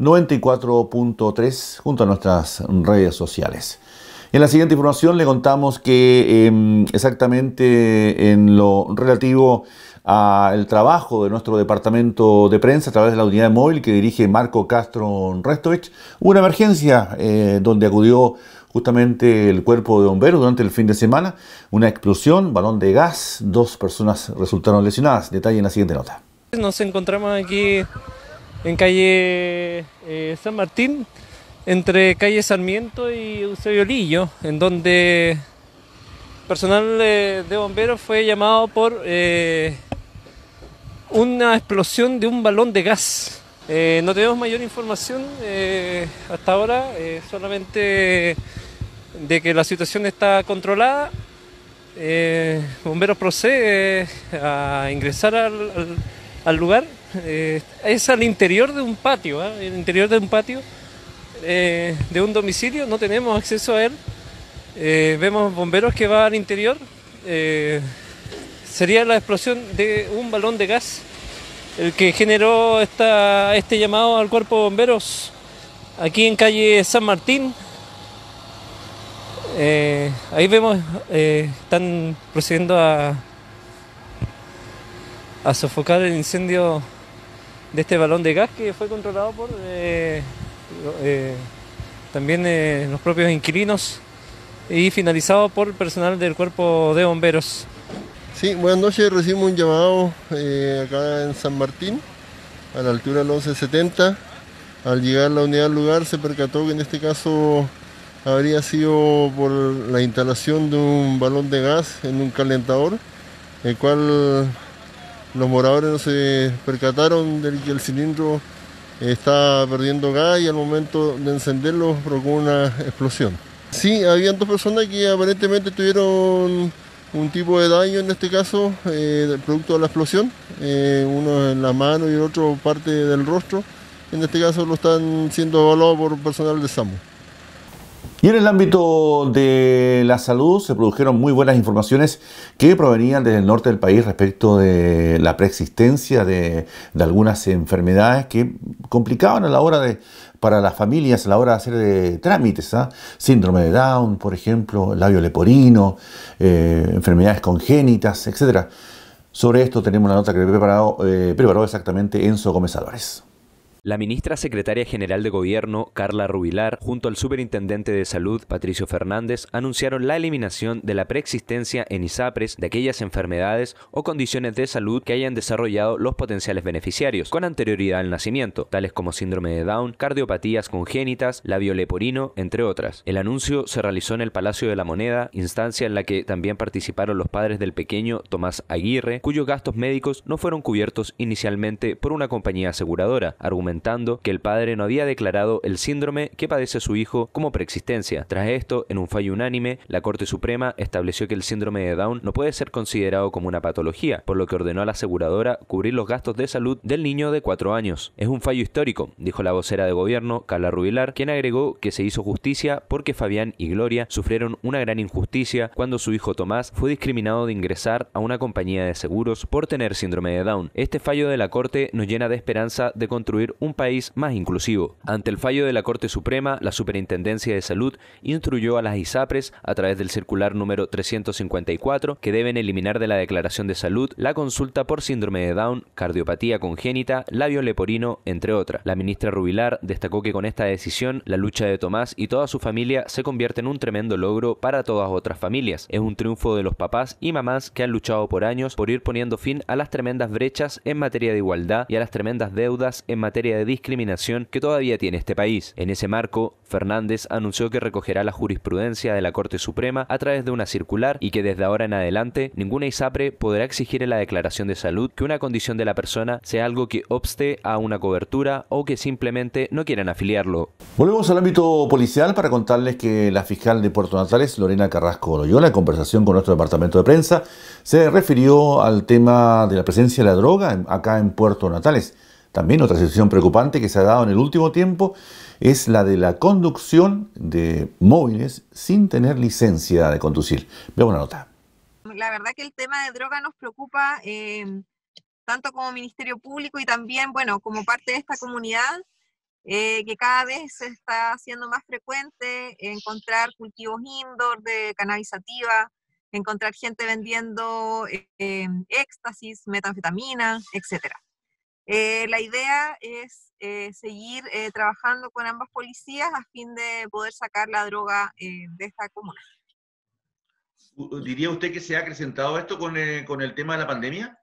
Speaker 4: 94.3 junto a nuestras redes sociales. En la siguiente información le contamos que exactamente en lo relativo al trabajo de nuestro departamento de prensa a través de la unidad móvil que dirige Marco Castro Restovich, hubo una emergencia donde acudió justamente el cuerpo de bomberos durante el fin de semana, una explosión, balón de gas, 2 personas resultaron lesionadas. Detalle en la siguiente nota.
Speaker 12: Nos encontramos aquí en calle San Martín, entre calle Sarmiento y Eusebio Lillo, en donde personal de bomberos fue llamado por una explosión de un balón de gas. No tenemos mayor información hasta ahora, solamente de que la situación está controlada. Bomberos procede a ingresar al lugar. Es al interior de un patio, el interior de un patio de un domicilio. No tenemos acceso a él. Vemos bomberos que van al interior. Sería la explosión de un balón de gas el que generó este llamado al cuerpo de bomberos aquí en calle San Martín. Ahí vemos, están procediendo a sofocar el incendio de este balón de gas que fue controlado por también los propios inquilinos y finalizado por el personal del cuerpo de bomberos.
Speaker 13: Sí, buenas noches. Recibimos un llamado acá en San Martín, a la altura del 1170. Al llegar la unidad al lugar se percató que en este caso habría sido por la instalación de un balón de gas en un calentador, el cual los moradores no se percataron de que el cilindro estaba perdiendo gas y al momento de encenderlo provocó una explosión. Sí, habían 2 personas que aparentemente tuvieron un tipo de daño en este caso, producto de la explosión, uno en la mano y el otro parte del rostro. En este caso lo están siendo evaluados por personal de SAMU.
Speaker 4: Y en el ámbito de la salud se produjeron muy buenas informaciones que provenían desde el norte del país respecto de la preexistencia de algunas enfermedades que complicaban a la hora para las familias a la hora de hacer trámites, síndrome de Down, por ejemplo, labio leporino, enfermedades congénitas, etc. Sobre esto tenemos una nota que preparó exactamente Enzo Gómez Álvarez.
Speaker 7: La ministra secretaria general de Gobierno, Carla Rubilar, junto al superintendente de Salud, Patricio Fernández, anunciaron la eliminación de la preexistencia en ISAPRES de aquellas enfermedades o condiciones de salud que hayan desarrollado los potenciales beneficiarios con anterioridad al nacimiento, tales como síndrome de Down, cardiopatías congénitas, labio leporino, entre otras. El anuncio se realizó en el Palacio de la Moneda, instancia en la que también participaron los padres del pequeño Tomás Aguirre, cuyos gastos médicos no fueron cubiertos inicialmente por una compañía aseguradora, argumentando que el padre no había declarado el síndrome que padece su hijo como preexistencia. Tras esto, en un fallo unánime, la Corte Suprema estableció que el síndrome de Down no puede ser considerado como una patología, por lo que ordenó a la aseguradora cubrir los gastos de salud del niño de 4 años. Es un fallo histórico, dijo la vocera de Gobierno, Carla Rubilar, quien agregó que se hizo justicia porque Fabián y Gloria sufrieron una gran injusticia cuando su hijo Tomás fue discriminado de ingresar a una compañía de seguros por tener síndrome de Down. Este fallo de la Corte nos llena de esperanza de construir un país más inclusivo. Ante el fallo de la Corte Suprema, la Superintendencia de Salud instruyó a las ISAPRES, a través del circular número 354, que deben eliminar de la declaración de salud la consulta por síndrome de Down, cardiopatía congénita, labio leporino, entre otras. La ministra Rubilar destacó que con esta decisión, la lucha de Tomás y toda su familia se convierte en un tremendo logro para todas otras familias. Es un triunfo de los papás y mamás que han luchado por años por ir poniendo fin a las tremendas brechas en materia de igualdad y a las tremendas deudas en materia de discriminación que todavía tiene este país. En ese marco, Fernández anunció que recogerá la jurisprudencia de la Corte Suprema a través de una circular y que desde ahora en adelante ninguna ISAPRE podrá exigir en la declaración de salud que una condición de la persona sea algo que obste a una cobertura o que simplemente no quieran afiliarlo.
Speaker 4: Volvemos al ámbito policial para contarles que la fiscal de Puerto Natales, Lorena Carrasco Loyola, en conversación con nuestro departamento de prensa, se refirió al tema de la presencia de la droga acá en Puerto Natales. También otra situación preocupante que se ha dado en el último tiempo es la de la conducción de móviles sin tener licencia de conducir. Veamos una nota.
Speaker 14: La verdad que el tema de droga nos preocupa tanto como Ministerio Público y también, bueno, como parte de esta comunidad, que cada vez se está haciendo más frecuente encontrar cultivos indoor de cannabis sativa, encontrar gente vendiendo éxtasis, metanfetamina, etcétera. La idea es seguir trabajando con ambas policías a fin de poder sacar la droga de esta comuna.
Speaker 2: ¿Diría usted que se ha acrecentado esto con el tema de la pandemia?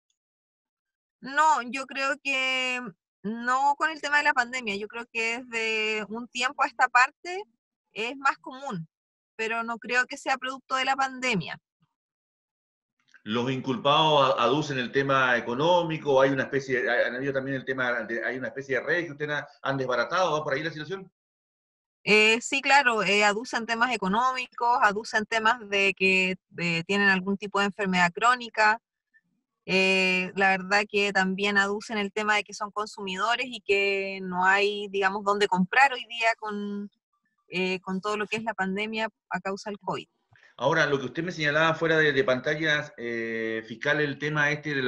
Speaker 14: No, yo creo que no con el tema de la pandemia. Yo creo que desde un tiempo a esta parte es más común, pero no creo que sea producto de la pandemia.
Speaker 2: ¿Los inculpados aducen el tema económico? ¿Hay una especie, han habido también el tema, hay una especie de red que ustedes han desbaratado? ¿Va por ahí la situación?
Speaker 14: Sí, claro, aducen temas económicos, aducen temas de que tienen algún tipo de enfermedad crónica. La verdad que también aducen el tema de que son consumidores y que no hay, digamos, dónde comprar hoy día con todo lo que es la pandemia a causa del COVID.
Speaker 2: Ahora, lo que usted me señalaba fuera de pantallas, fiscal, el tema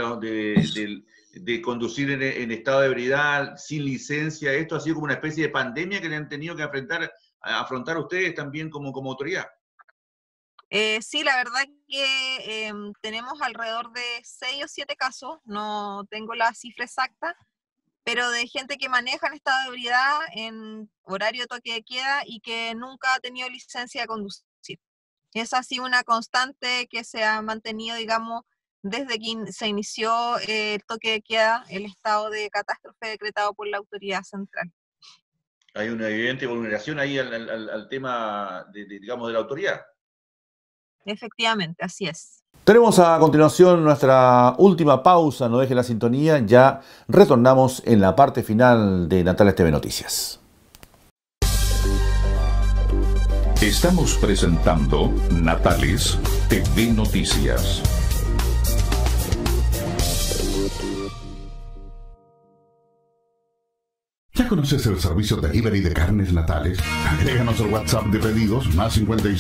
Speaker 2: de conducir en estado de ebriedad, sin licencia, esto ha sido como una especie de pandemia que le han tenido que afrontar ustedes también como autoridad.
Speaker 14: Sí, la verdad que tenemos alrededor de 6 o 7 casos, no tengo la cifra exacta, pero de gente que maneja en estado de ebriedad en horario de toque de queda y que nunca ha tenido licencia de conducir. Esa ha sido una constante que se ha mantenido, digamos, desde que se inició el toque de queda, el estado de catástrofe decretado por la autoridad central.
Speaker 2: Hay una evidente vulneración ahí al tema, digamos, de la autoridad.
Speaker 14: Efectivamente, así es.
Speaker 4: Tenemos a continuación nuestra última pausa, no deje la sintonía, ya retornamos en la parte final de Natales TV Noticias.
Speaker 6: Estamos presentando Natales TV Noticias.
Speaker 1: ¿Ya conoces el servicio delivery de carnes natales? Agréganos al WhatsApp de pedidos más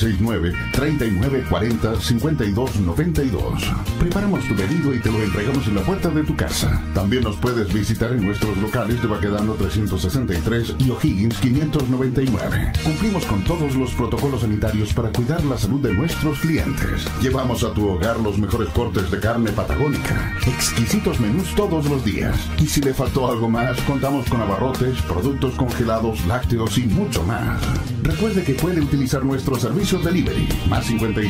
Speaker 1: 569-3940-5292. Preparamos tu pedido y te lo entregamos en la puerta de tu casa. También nos puedes visitar en nuestros locales de Baquedano 363 y O'Higgins 599. Cumplimos con todos los protocolos sanitarios para cuidar la salud de nuestros clientes. Llevamos a tu hogar los mejores cortes de carne patagónica, exquisitos menús todos los días. Y si le faltó algo más, contamos con abarrotes, productos congelados, lácteos y mucho más. Recuerde que puede utilizar nuestro servicio delivery más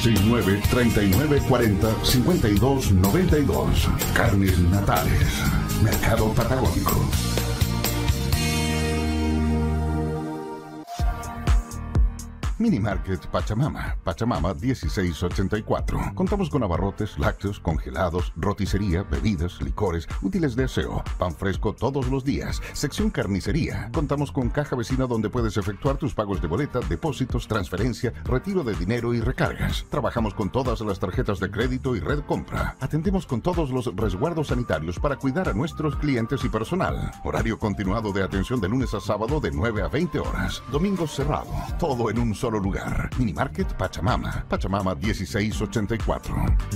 Speaker 1: 569-3940-5292. Carnes Natales, Mercado Patagónico. Mini Market Pachamama, Pachamama 1684. Contamos con abarrotes, lácteos, congelados, roticería, bebidas, licores, útiles de aseo, pan fresco todos los días, sección carnicería. Contamos con caja vecina donde puedes efectuar tus pagos de boleta, depósitos, transferencia, retiro de dinero y recargas. Trabajamos con todas las tarjetas de crédito y red compra. Atendemos con todos los resguardos sanitarios para cuidar a nuestros clientes y personal. Horario continuado de atención de lunes a sábado de 9 a 20 horas. Domingo cerrado. Todo en un solo lugar. Mini Market Pachamama, Pachamama 1684.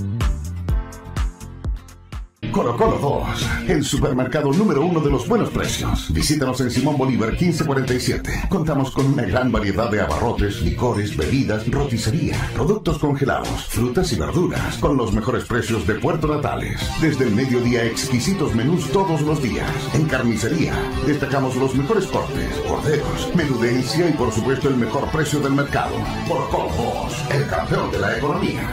Speaker 1: Colo Colo 2, el supermercado número 1 de los buenos precios. Visítanos en Simón Bolívar 1547. Contamos con una gran variedad de abarrotes, licores, bebidas, roticería, productos congelados, frutas y verduras, con los mejores precios de Puerto Natales. Desde el mediodía, exquisitos menús todos los días. En carnicería, destacamos los mejores cortes, corderos, menudencia y por supuesto el mejor precio del mercado. Colo Colo 2, el campeón de la economía.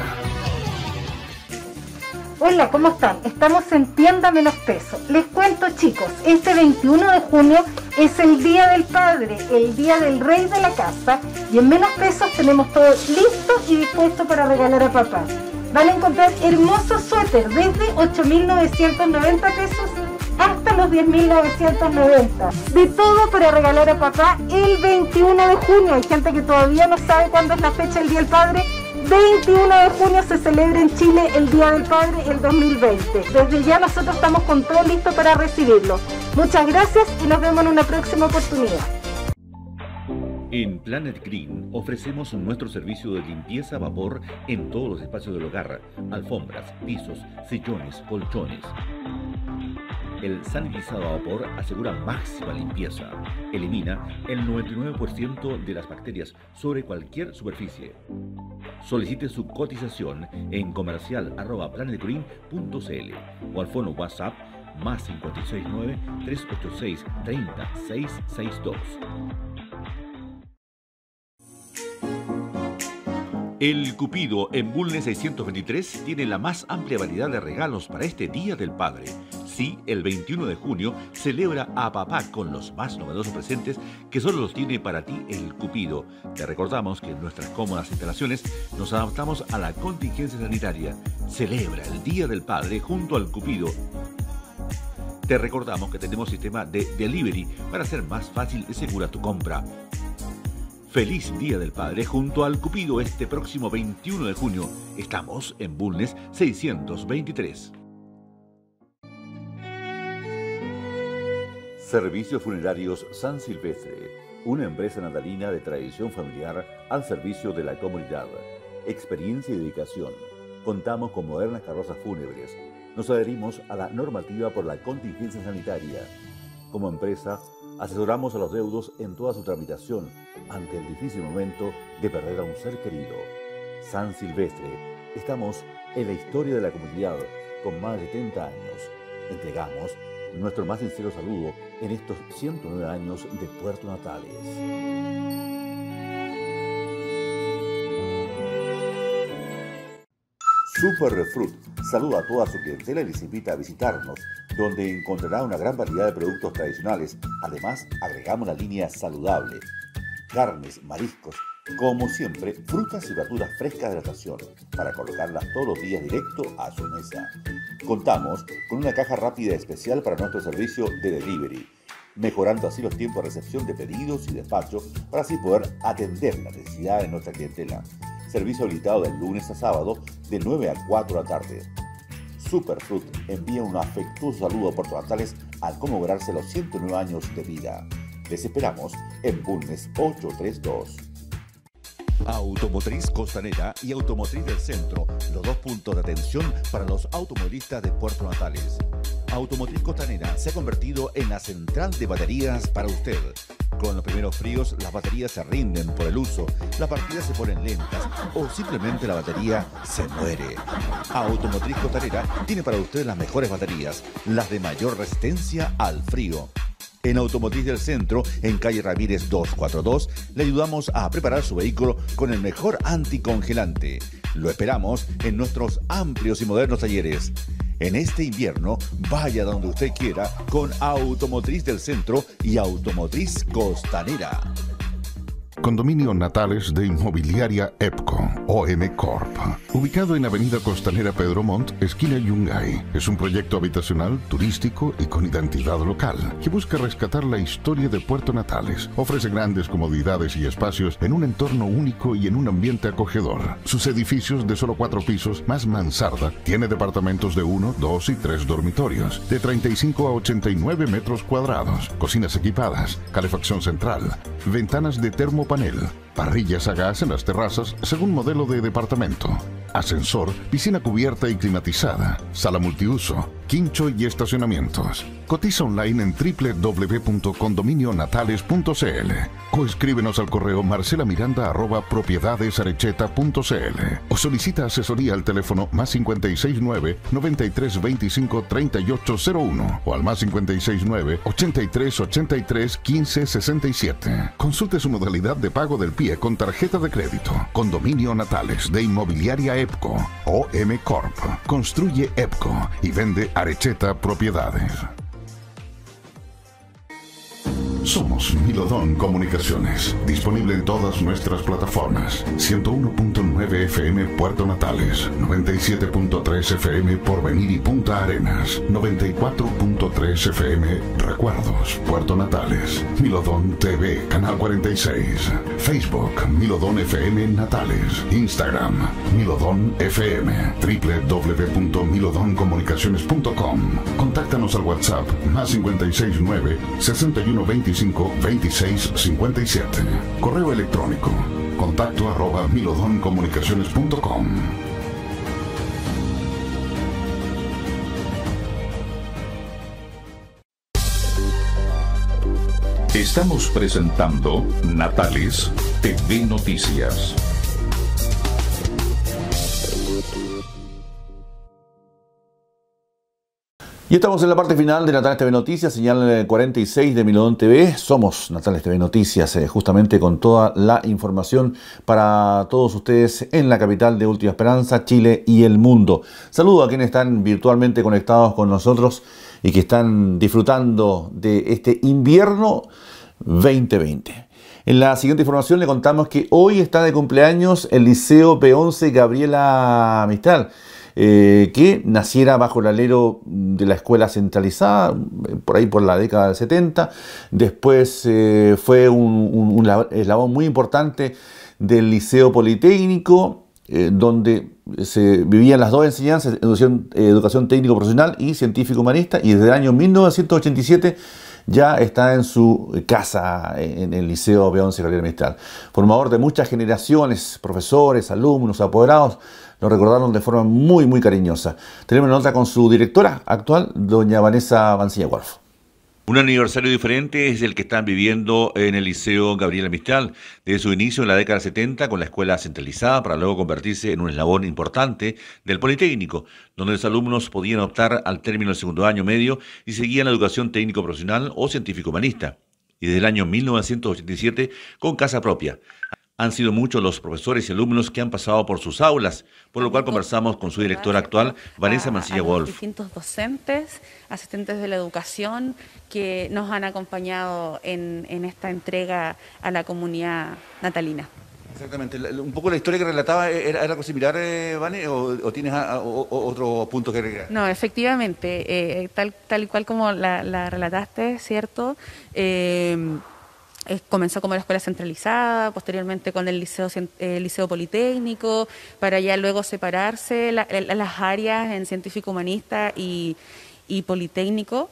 Speaker 15: Hola, ¿cómo están? Estamos en Tienda Menos Peso. Les cuento, chicos, este 21 de junio es el Día del Padre, el Día del Rey de la Casa, y en Menos Pesos tenemos todo listo y dispuesto para regalar a papá. Van a encontrar hermosos suéter desde 8.990 pesos hasta los 10.990. De todo para regalar a papá el 21 de junio. Hay gente que todavía no sabe cuándo es la fecha del Día del Padre. 21 de junio se celebra en Chile el Día del Padre, el 2020. Desde ya nosotros estamos con todo listo para recibirlo. Muchas gracias y nos vemos en una próxima oportunidad.
Speaker 2: En Planet Green ofrecemos nuestro servicio de limpieza a vapor en todos los espacios del hogar: alfombras, pisos, sillones, colchones. El sanitizado a vapor asegura máxima limpieza. Elimina el 99% de las bacterias sobre cualquier superficie. Solicite su cotización en comercial@planetgreen.cl o al fono WhatsApp más 569-386-30662. El Cupido en Bulnes 623 tiene la más amplia variedad de regalos para este Día del Padre. Sí, el 21 de junio celebra a papá con los más novedosos presentes que solo los tiene para ti el Cupido. Te recordamos que en nuestras cómodas instalaciones nos adaptamos a la contingencia sanitaria. Celebra el Día del Padre junto al Cupido. Te recordamos que tenemos sistema de delivery para hacer más fácil y segura tu compra. Feliz Día del Padre junto al Cupido este próximo 21 de junio. Estamos en Bulnes 623. Servicios Funerarios San Silvestre, una empresa natalina de tradición familiar al servicio de la comunidad. Experiencia y dedicación. Contamos con modernas carrozas fúnebres. Nos adherimos a la normativa por la contingencia sanitaria. Como empresa, asesoramos a los deudos en toda su tramitación ante el difícil momento de perder a un ser querido. San Silvestre, estamos en la historia de la comunidad con más de 70 años. Entregamos nuestro más sincero saludo en estos 109 años de Puerto Natales. Superfruit saluda a toda su clientela y les invita a visitarnos, donde encontrará una gran variedad de productos tradicionales. Además, agregamos la línea saludable: carnes, mariscos, como siempre, frutas y verduras frescas de la estación, para colocarlas todos los días directo a su mesa. Contamos con una caja rápida especial para nuestro servicio de delivery.
Speaker 4: mejorando así los tiempos de recepción de pedidos y despacho para así poder atender las necesidades de nuestra clientela. Servicio habilitado de lunes a sábado de 9 a 4 de la tarde. Superfruit envía un afectuoso saludo a Puerto Natales al conmemorarse los 109 años de vida. Les esperamos en Bulnes 832.
Speaker 2: Automotriz Costanera y Automotriz del Centro, los dos puntos de atención para los automovilistas de Puerto Natales. Automotriz Costanera se ha convertido en la central de baterías para usted. Con los primeros fríos, las baterías se rinden por el uso, las partidas se ponen lentas o simplemente la batería se muere. Automotriz Costanera tiene para usted las mejores baterías, las de mayor resistencia al frío. En Automotriz del Centro, en calle Ramírez 242, le ayudamos a preparar su vehículo con el mejor anticongelante. Lo esperamos en nuestros amplios y modernos talleres. En este invierno, vaya donde usted quiera con Automotriz del Centro y Automotriz Costanera.
Speaker 1: Condominio Natales de Inmobiliaria EPCO, OM Corp. Ubicado en Avenida Costanera Pedro Montt, esquina Yungay. Es un proyecto habitacional, turístico y con identidad local, que busca rescatar la historia de Puerto Natales. Ofrece grandes comodidades y espacios en un entorno único y en un ambiente acogedor. Sus edificios de solo 4 pisos, más mansarda, tiene departamentos de 1, 2 y 3 dormitorios, de 35 a 89 metros cuadrados, cocinas equipadas, calefacción central, ventanas de termopanel, parrillas a gas en las terrazas según modelo de departamento, ascensor, piscina cubierta y climatizada, sala multiuso, quincho y estacionamientos. Cotiza online en www.condominionatales.cl o escríbenos al correo marcelamiranda@propiedadesarecheta.cl o solicita asesoría al teléfono +569 9325 3801 o al +569 8383 1567. Consulte su modalidad de pago del pie con tarjeta de crédito. Condominio Natales de Inmobiliaria EPCO, OM Corp. Construye EPCO y vende Arecheta Propiedades. Somos Milodón Comunicaciones, disponible en todas nuestras plataformas. 101.9 FM Puerto Natales, 97.3 FM Porvenir y Punta Arenas, 94.3 FM Recuerdos Puerto Natales, Milodón TV Canal 46, Facebook Milodón FM Natales, Instagram Milodón FM, www.milodoncomunicaciones.com. Contáctanos al WhatsApp +569 6125 2657. Correo electrónico contacto@milodoncomunicaciones.com.
Speaker 6: Estamos presentando Natales TV Noticias.
Speaker 2: Y estamos en la parte final de Natales TV Noticias, señal 46 de Milodón TV. Somos Natales TV Noticias, justamente con toda la información para todos ustedes en la capital de Última Esperanza, Chile y el mundo. Saludo a quienes están virtualmente conectados con nosotros y que están disfrutando de este invierno 2020. En la siguiente información le contamos que hoy está de cumpleaños el Liceo P11 Gabriela Mistral, que naciera bajo el alero de la escuela centralizada, por ahí por la década del 70. Después fue un eslabón muy importante del Liceo Politécnico, donde se vivían las dos enseñanzas, educación técnico profesional y científico humanista, y desde el año 1987 ya está en su casa en el Liceo P11 Gabriela Mistral. Formador de muchas generaciones, profesores, alumnos, apoderados, lo recordaron de forma muy, muy cariñosa. Tenemos una nota con su directora actual, doña Vanessa Mancilla-Guarf. Un aniversario diferente es el que están viviendo en el Liceo Gabriela Mistral. Desde su inicio en la década del 70 con la escuela centralizada para luego convertirse en un eslabón importante del Politécnico, donde los alumnos podían optar al término del segundo año medio y seguían la educación técnico profesional o científico humanista. Y desde el año 1987 con casa propia. Han sido muchos los profesores y alumnos que han pasado por sus aulas, por lo cual conversamos con su directora actual, Vanessa Mancilla-Guarf.
Speaker 16: Distintos docentes, asistentes de la educación que nos han acompañado en esta entrega a la comunidad natalina.
Speaker 2: Exactamente. Un poco la historia que relataba, ¿era algo similar, Vane, o tienes otro punto que agregar?
Speaker 16: No, efectivamente, tal y cual como la relataste, ¿cierto? Comenzó como la escuela centralizada, posteriormente con el liceo politécnico, para ya luego separarse las áreas en científico humanista y politécnico.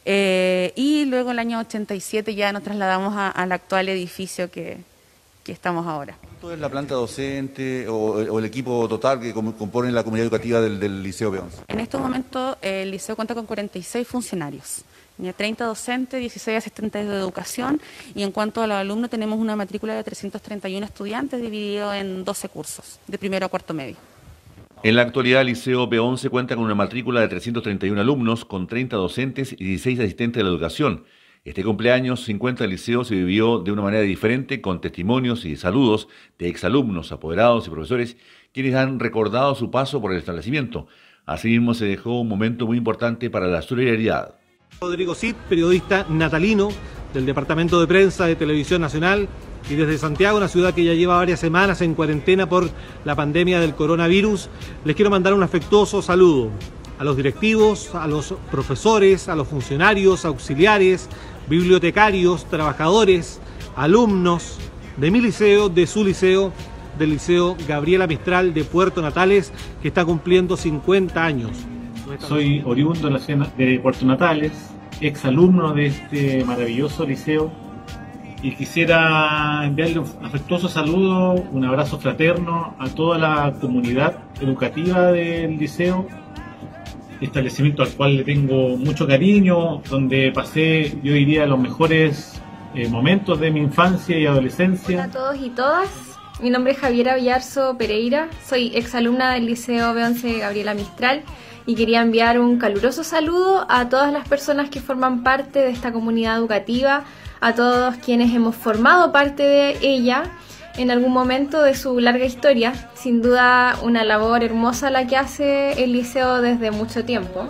Speaker 16: Y luego en el año 87 ya nos trasladamos al actual edificio que estamos ahora.
Speaker 2: ¿Cuánto es la planta docente o el equipo total que compone la comunidad educativa del Liceo B11?
Speaker 16: En estos momentos el liceo cuenta con 46 funcionarios, 30 docentes, 16 asistentes de educación, y en cuanto a los alumnos tenemos una matrícula de 331 estudiantes dividido en 12 cursos, de primero a cuarto medio.
Speaker 2: En la actualidad, el Liceo B11 cuenta con una matrícula de 331 alumnos, con 30 docentes y 16 asistentes de la educación. Este cumpleaños 50 del liceo se vivió de una manera diferente, con testimonios y saludos de exalumnos, apoderados y profesores, quienes han recordado su paso por el establecimiento. Asimismo, se dejó un momento muy importante para la solidaridad.
Speaker 17: Rodrigo Cid, periodista natalino del Departamento de Prensa de Televisión Nacional, y desde Santiago, una ciudad que ya lleva varias semanas en cuarentena por la pandemia del coronavirus, les quiero mandar un afectuoso saludo a los directivos, a los profesores, a los funcionarios, auxiliares, bibliotecarios, trabajadores, alumnos de mi liceo, de su liceo, del Liceo Gabriela Mistral de Puerto Natales, que está cumpliendo 50 años.
Speaker 18: Soy oriundo de Puerto Natales, exalumno de este maravilloso liceo, y quisiera enviarle un afectuoso saludo, un abrazo fraterno a toda la comunidad educativa del liceo, establecimiento al cual le tengo mucho cariño, donde pasé, yo diría, los mejores momentos de mi infancia y adolescencia.
Speaker 19: Hola a todos y todas, mi nombre es Javiera Villarzo Pereira, soy exalumna del Liceo B11 Gabriela Mistral y quería enviar un caluroso saludo a todas las personas que forman parte de esta comunidad educativa, a todos quienes hemos formado parte de ella en algún momento de su larga historia. Sin duda una labor hermosa la que hace el liceo desde mucho tiempo.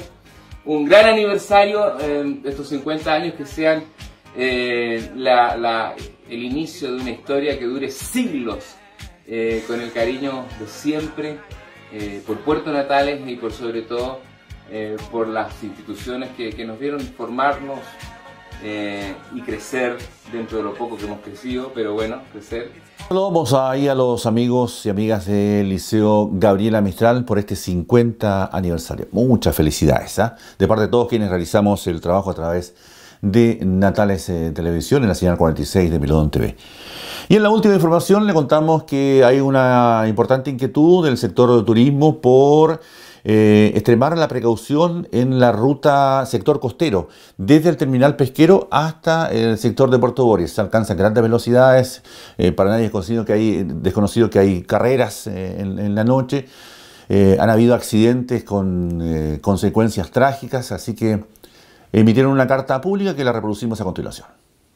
Speaker 20: Un gran aniversario de estos 50 años, que sean el inicio de una historia que dure siglos, con el cariño de siempre por Puerto Natales y por sobre todo por las instituciones que nos vieron formarnos y crecer dentro de lo poco que hemos crecido, pero bueno, crecer.
Speaker 2: Saludamos ahí a los amigos y amigas del Liceo Gabriela Mistral por este 50 aniversario. Muchas felicidades, de parte de todos quienes realizamos el trabajo a través de Natales Televisión en la señal 46 de Milodón TV. Y en la última información le contamos que hay una importante inquietud del sector de turismo por extremar la precaución en la ruta sector costero, desde el terminal pesquero hasta el sector de Puerto Boris. Se alcanzan grandes velocidades, para nadie es desconocido que hay carreras en la noche, han habido accidentes con consecuencias trágicas, así que emitieron una carta pública que la reproducimos a continuación.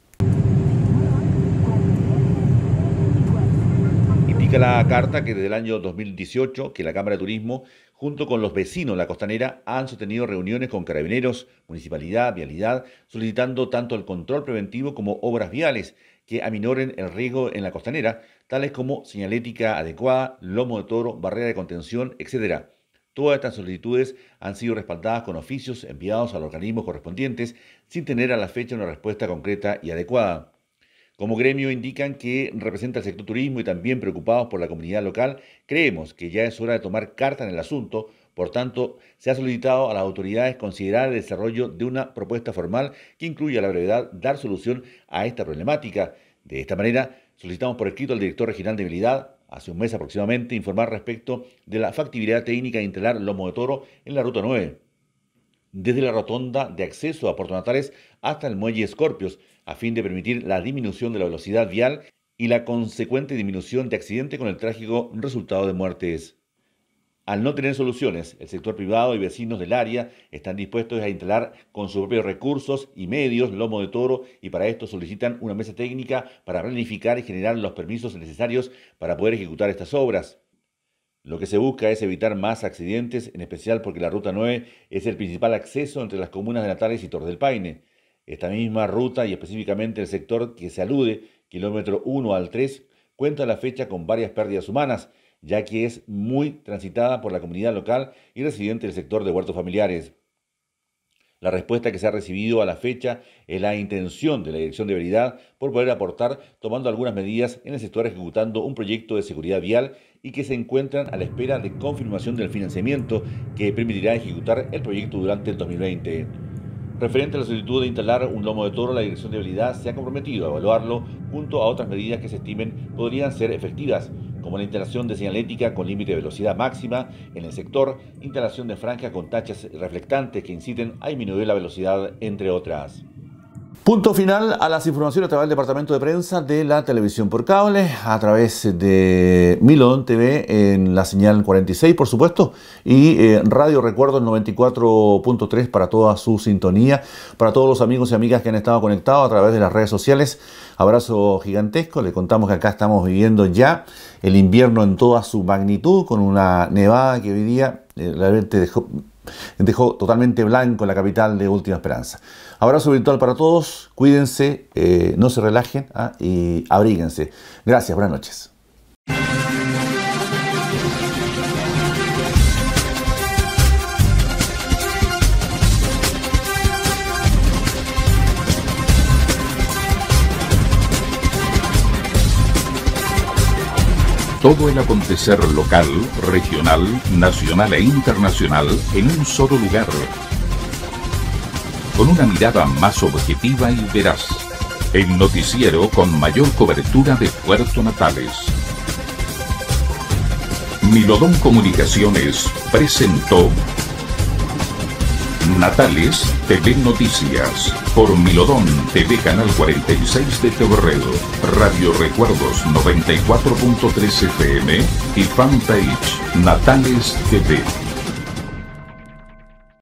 Speaker 2: Indica la carta que desde el año 2018 que la Cámara de Turismo, junto con los vecinos de la costanera, han sostenido reuniones con carabineros, municipalidad, vialidad, solicitando tanto el control preventivo como obras viales que aminoren el riesgo en la costanera, tales como señalética adecuada, lomo de toro, barrera de contención, etc. Todas estas solicitudes han sido respaldadas con oficios enviados a los organismos correspondientes sin tener a la fecha una respuesta concreta y adecuada. Como gremio indican que representa el sector turismo y también preocupados por la comunidad local, creemos que ya es hora de tomar carta en el asunto. Por tanto, se ha solicitado a las autoridades considerar el desarrollo de una propuesta formal que incluya a la brevedad dar solución a esta problemática. De esta manera, solicitamos por escrito al director regional de vialidad, hace un mes aproximadamente, informar respecto de la factibilidad técnica de instalar lomo de toro en la Ruta 9, desde la rotonda de acceso a Puerto Natales hasta el muelle Escorpios, a fin de permitir la disminución de la velocidad vial y la consecuente disminución de accidentes con el trágico resultado de muertes. Al no tener soluciones, el sector privado y vecinos del área están dispuestos a instalar con sus propios recursos y medios lomo de toro, y para esto solicitan una mesa técnica para planificar y generar los permisos necesarios para poder ejecutar estas obras. Lo que se busca es evitar más accidentes, en especial porque la Ruta 9 es el principal acceso entre las comunas de Natales y Torres del Paine. Esta misma ruta, y específicamente el sector que se alude, kilómetro 1 al 3, cuenta la fecha con varias pérdidas humanas, ya que es muy transitada por la comunidad local y residente del sector de huertos familiares. La respuesta que se ha recibido a la fecha es la intención de la Dirección de Vialidad por poder aportar tomando algunas medidas en el sector ejecutando un proyecto de seguridad vial y que se encuentran a la espera de confirmación del financiamiento que permitirá ejecutar el proyecto durante el 2020. Referente a la solicitud de instalar un lomo de toro, la Dirección de Vialidad se ha comprometido a evaluarlo junto a otras medidas que se estimen podrían ser efectivas, como la instalación de señalética con límite de velocidad máxima en el sector, instalación de franjas con tachas reflectantes que inciten a disminuir la velocidad, entre otras. Punto final a las informaciones a través del departamento de prensa de la televisión por cable, a través de Milodón TV en la señal 46, por supuesto, y Radio Recuerdo el 94.3 para toda su sintonía, para todos los amigos y amigas que han estado conectados a través de las redes sociales. Abrazo gigantesco, les contamos que acá estamos viviendo ya el invierno en toda su magnitud, con una nevada que hoy día realmente dejó totalmente blanco la capital de Última Esperanza. Abrazo virtual para todos, cuídense, no se relajen y abríguense. Gracias, buenas noches.
Speaker 6: Todo el acontecer local, regional, nacional e internacional en un solo lugar. Con una mirada más objetiva y veraz. El noticiero con mayor cobertura de Puerto Natales. Milodón Comunicaciones presentó Natales TV Noticias por Milodón TV Canal 46 de Teorredo, Radio Recuerdos 94.3 FM y fanpage Natales TV.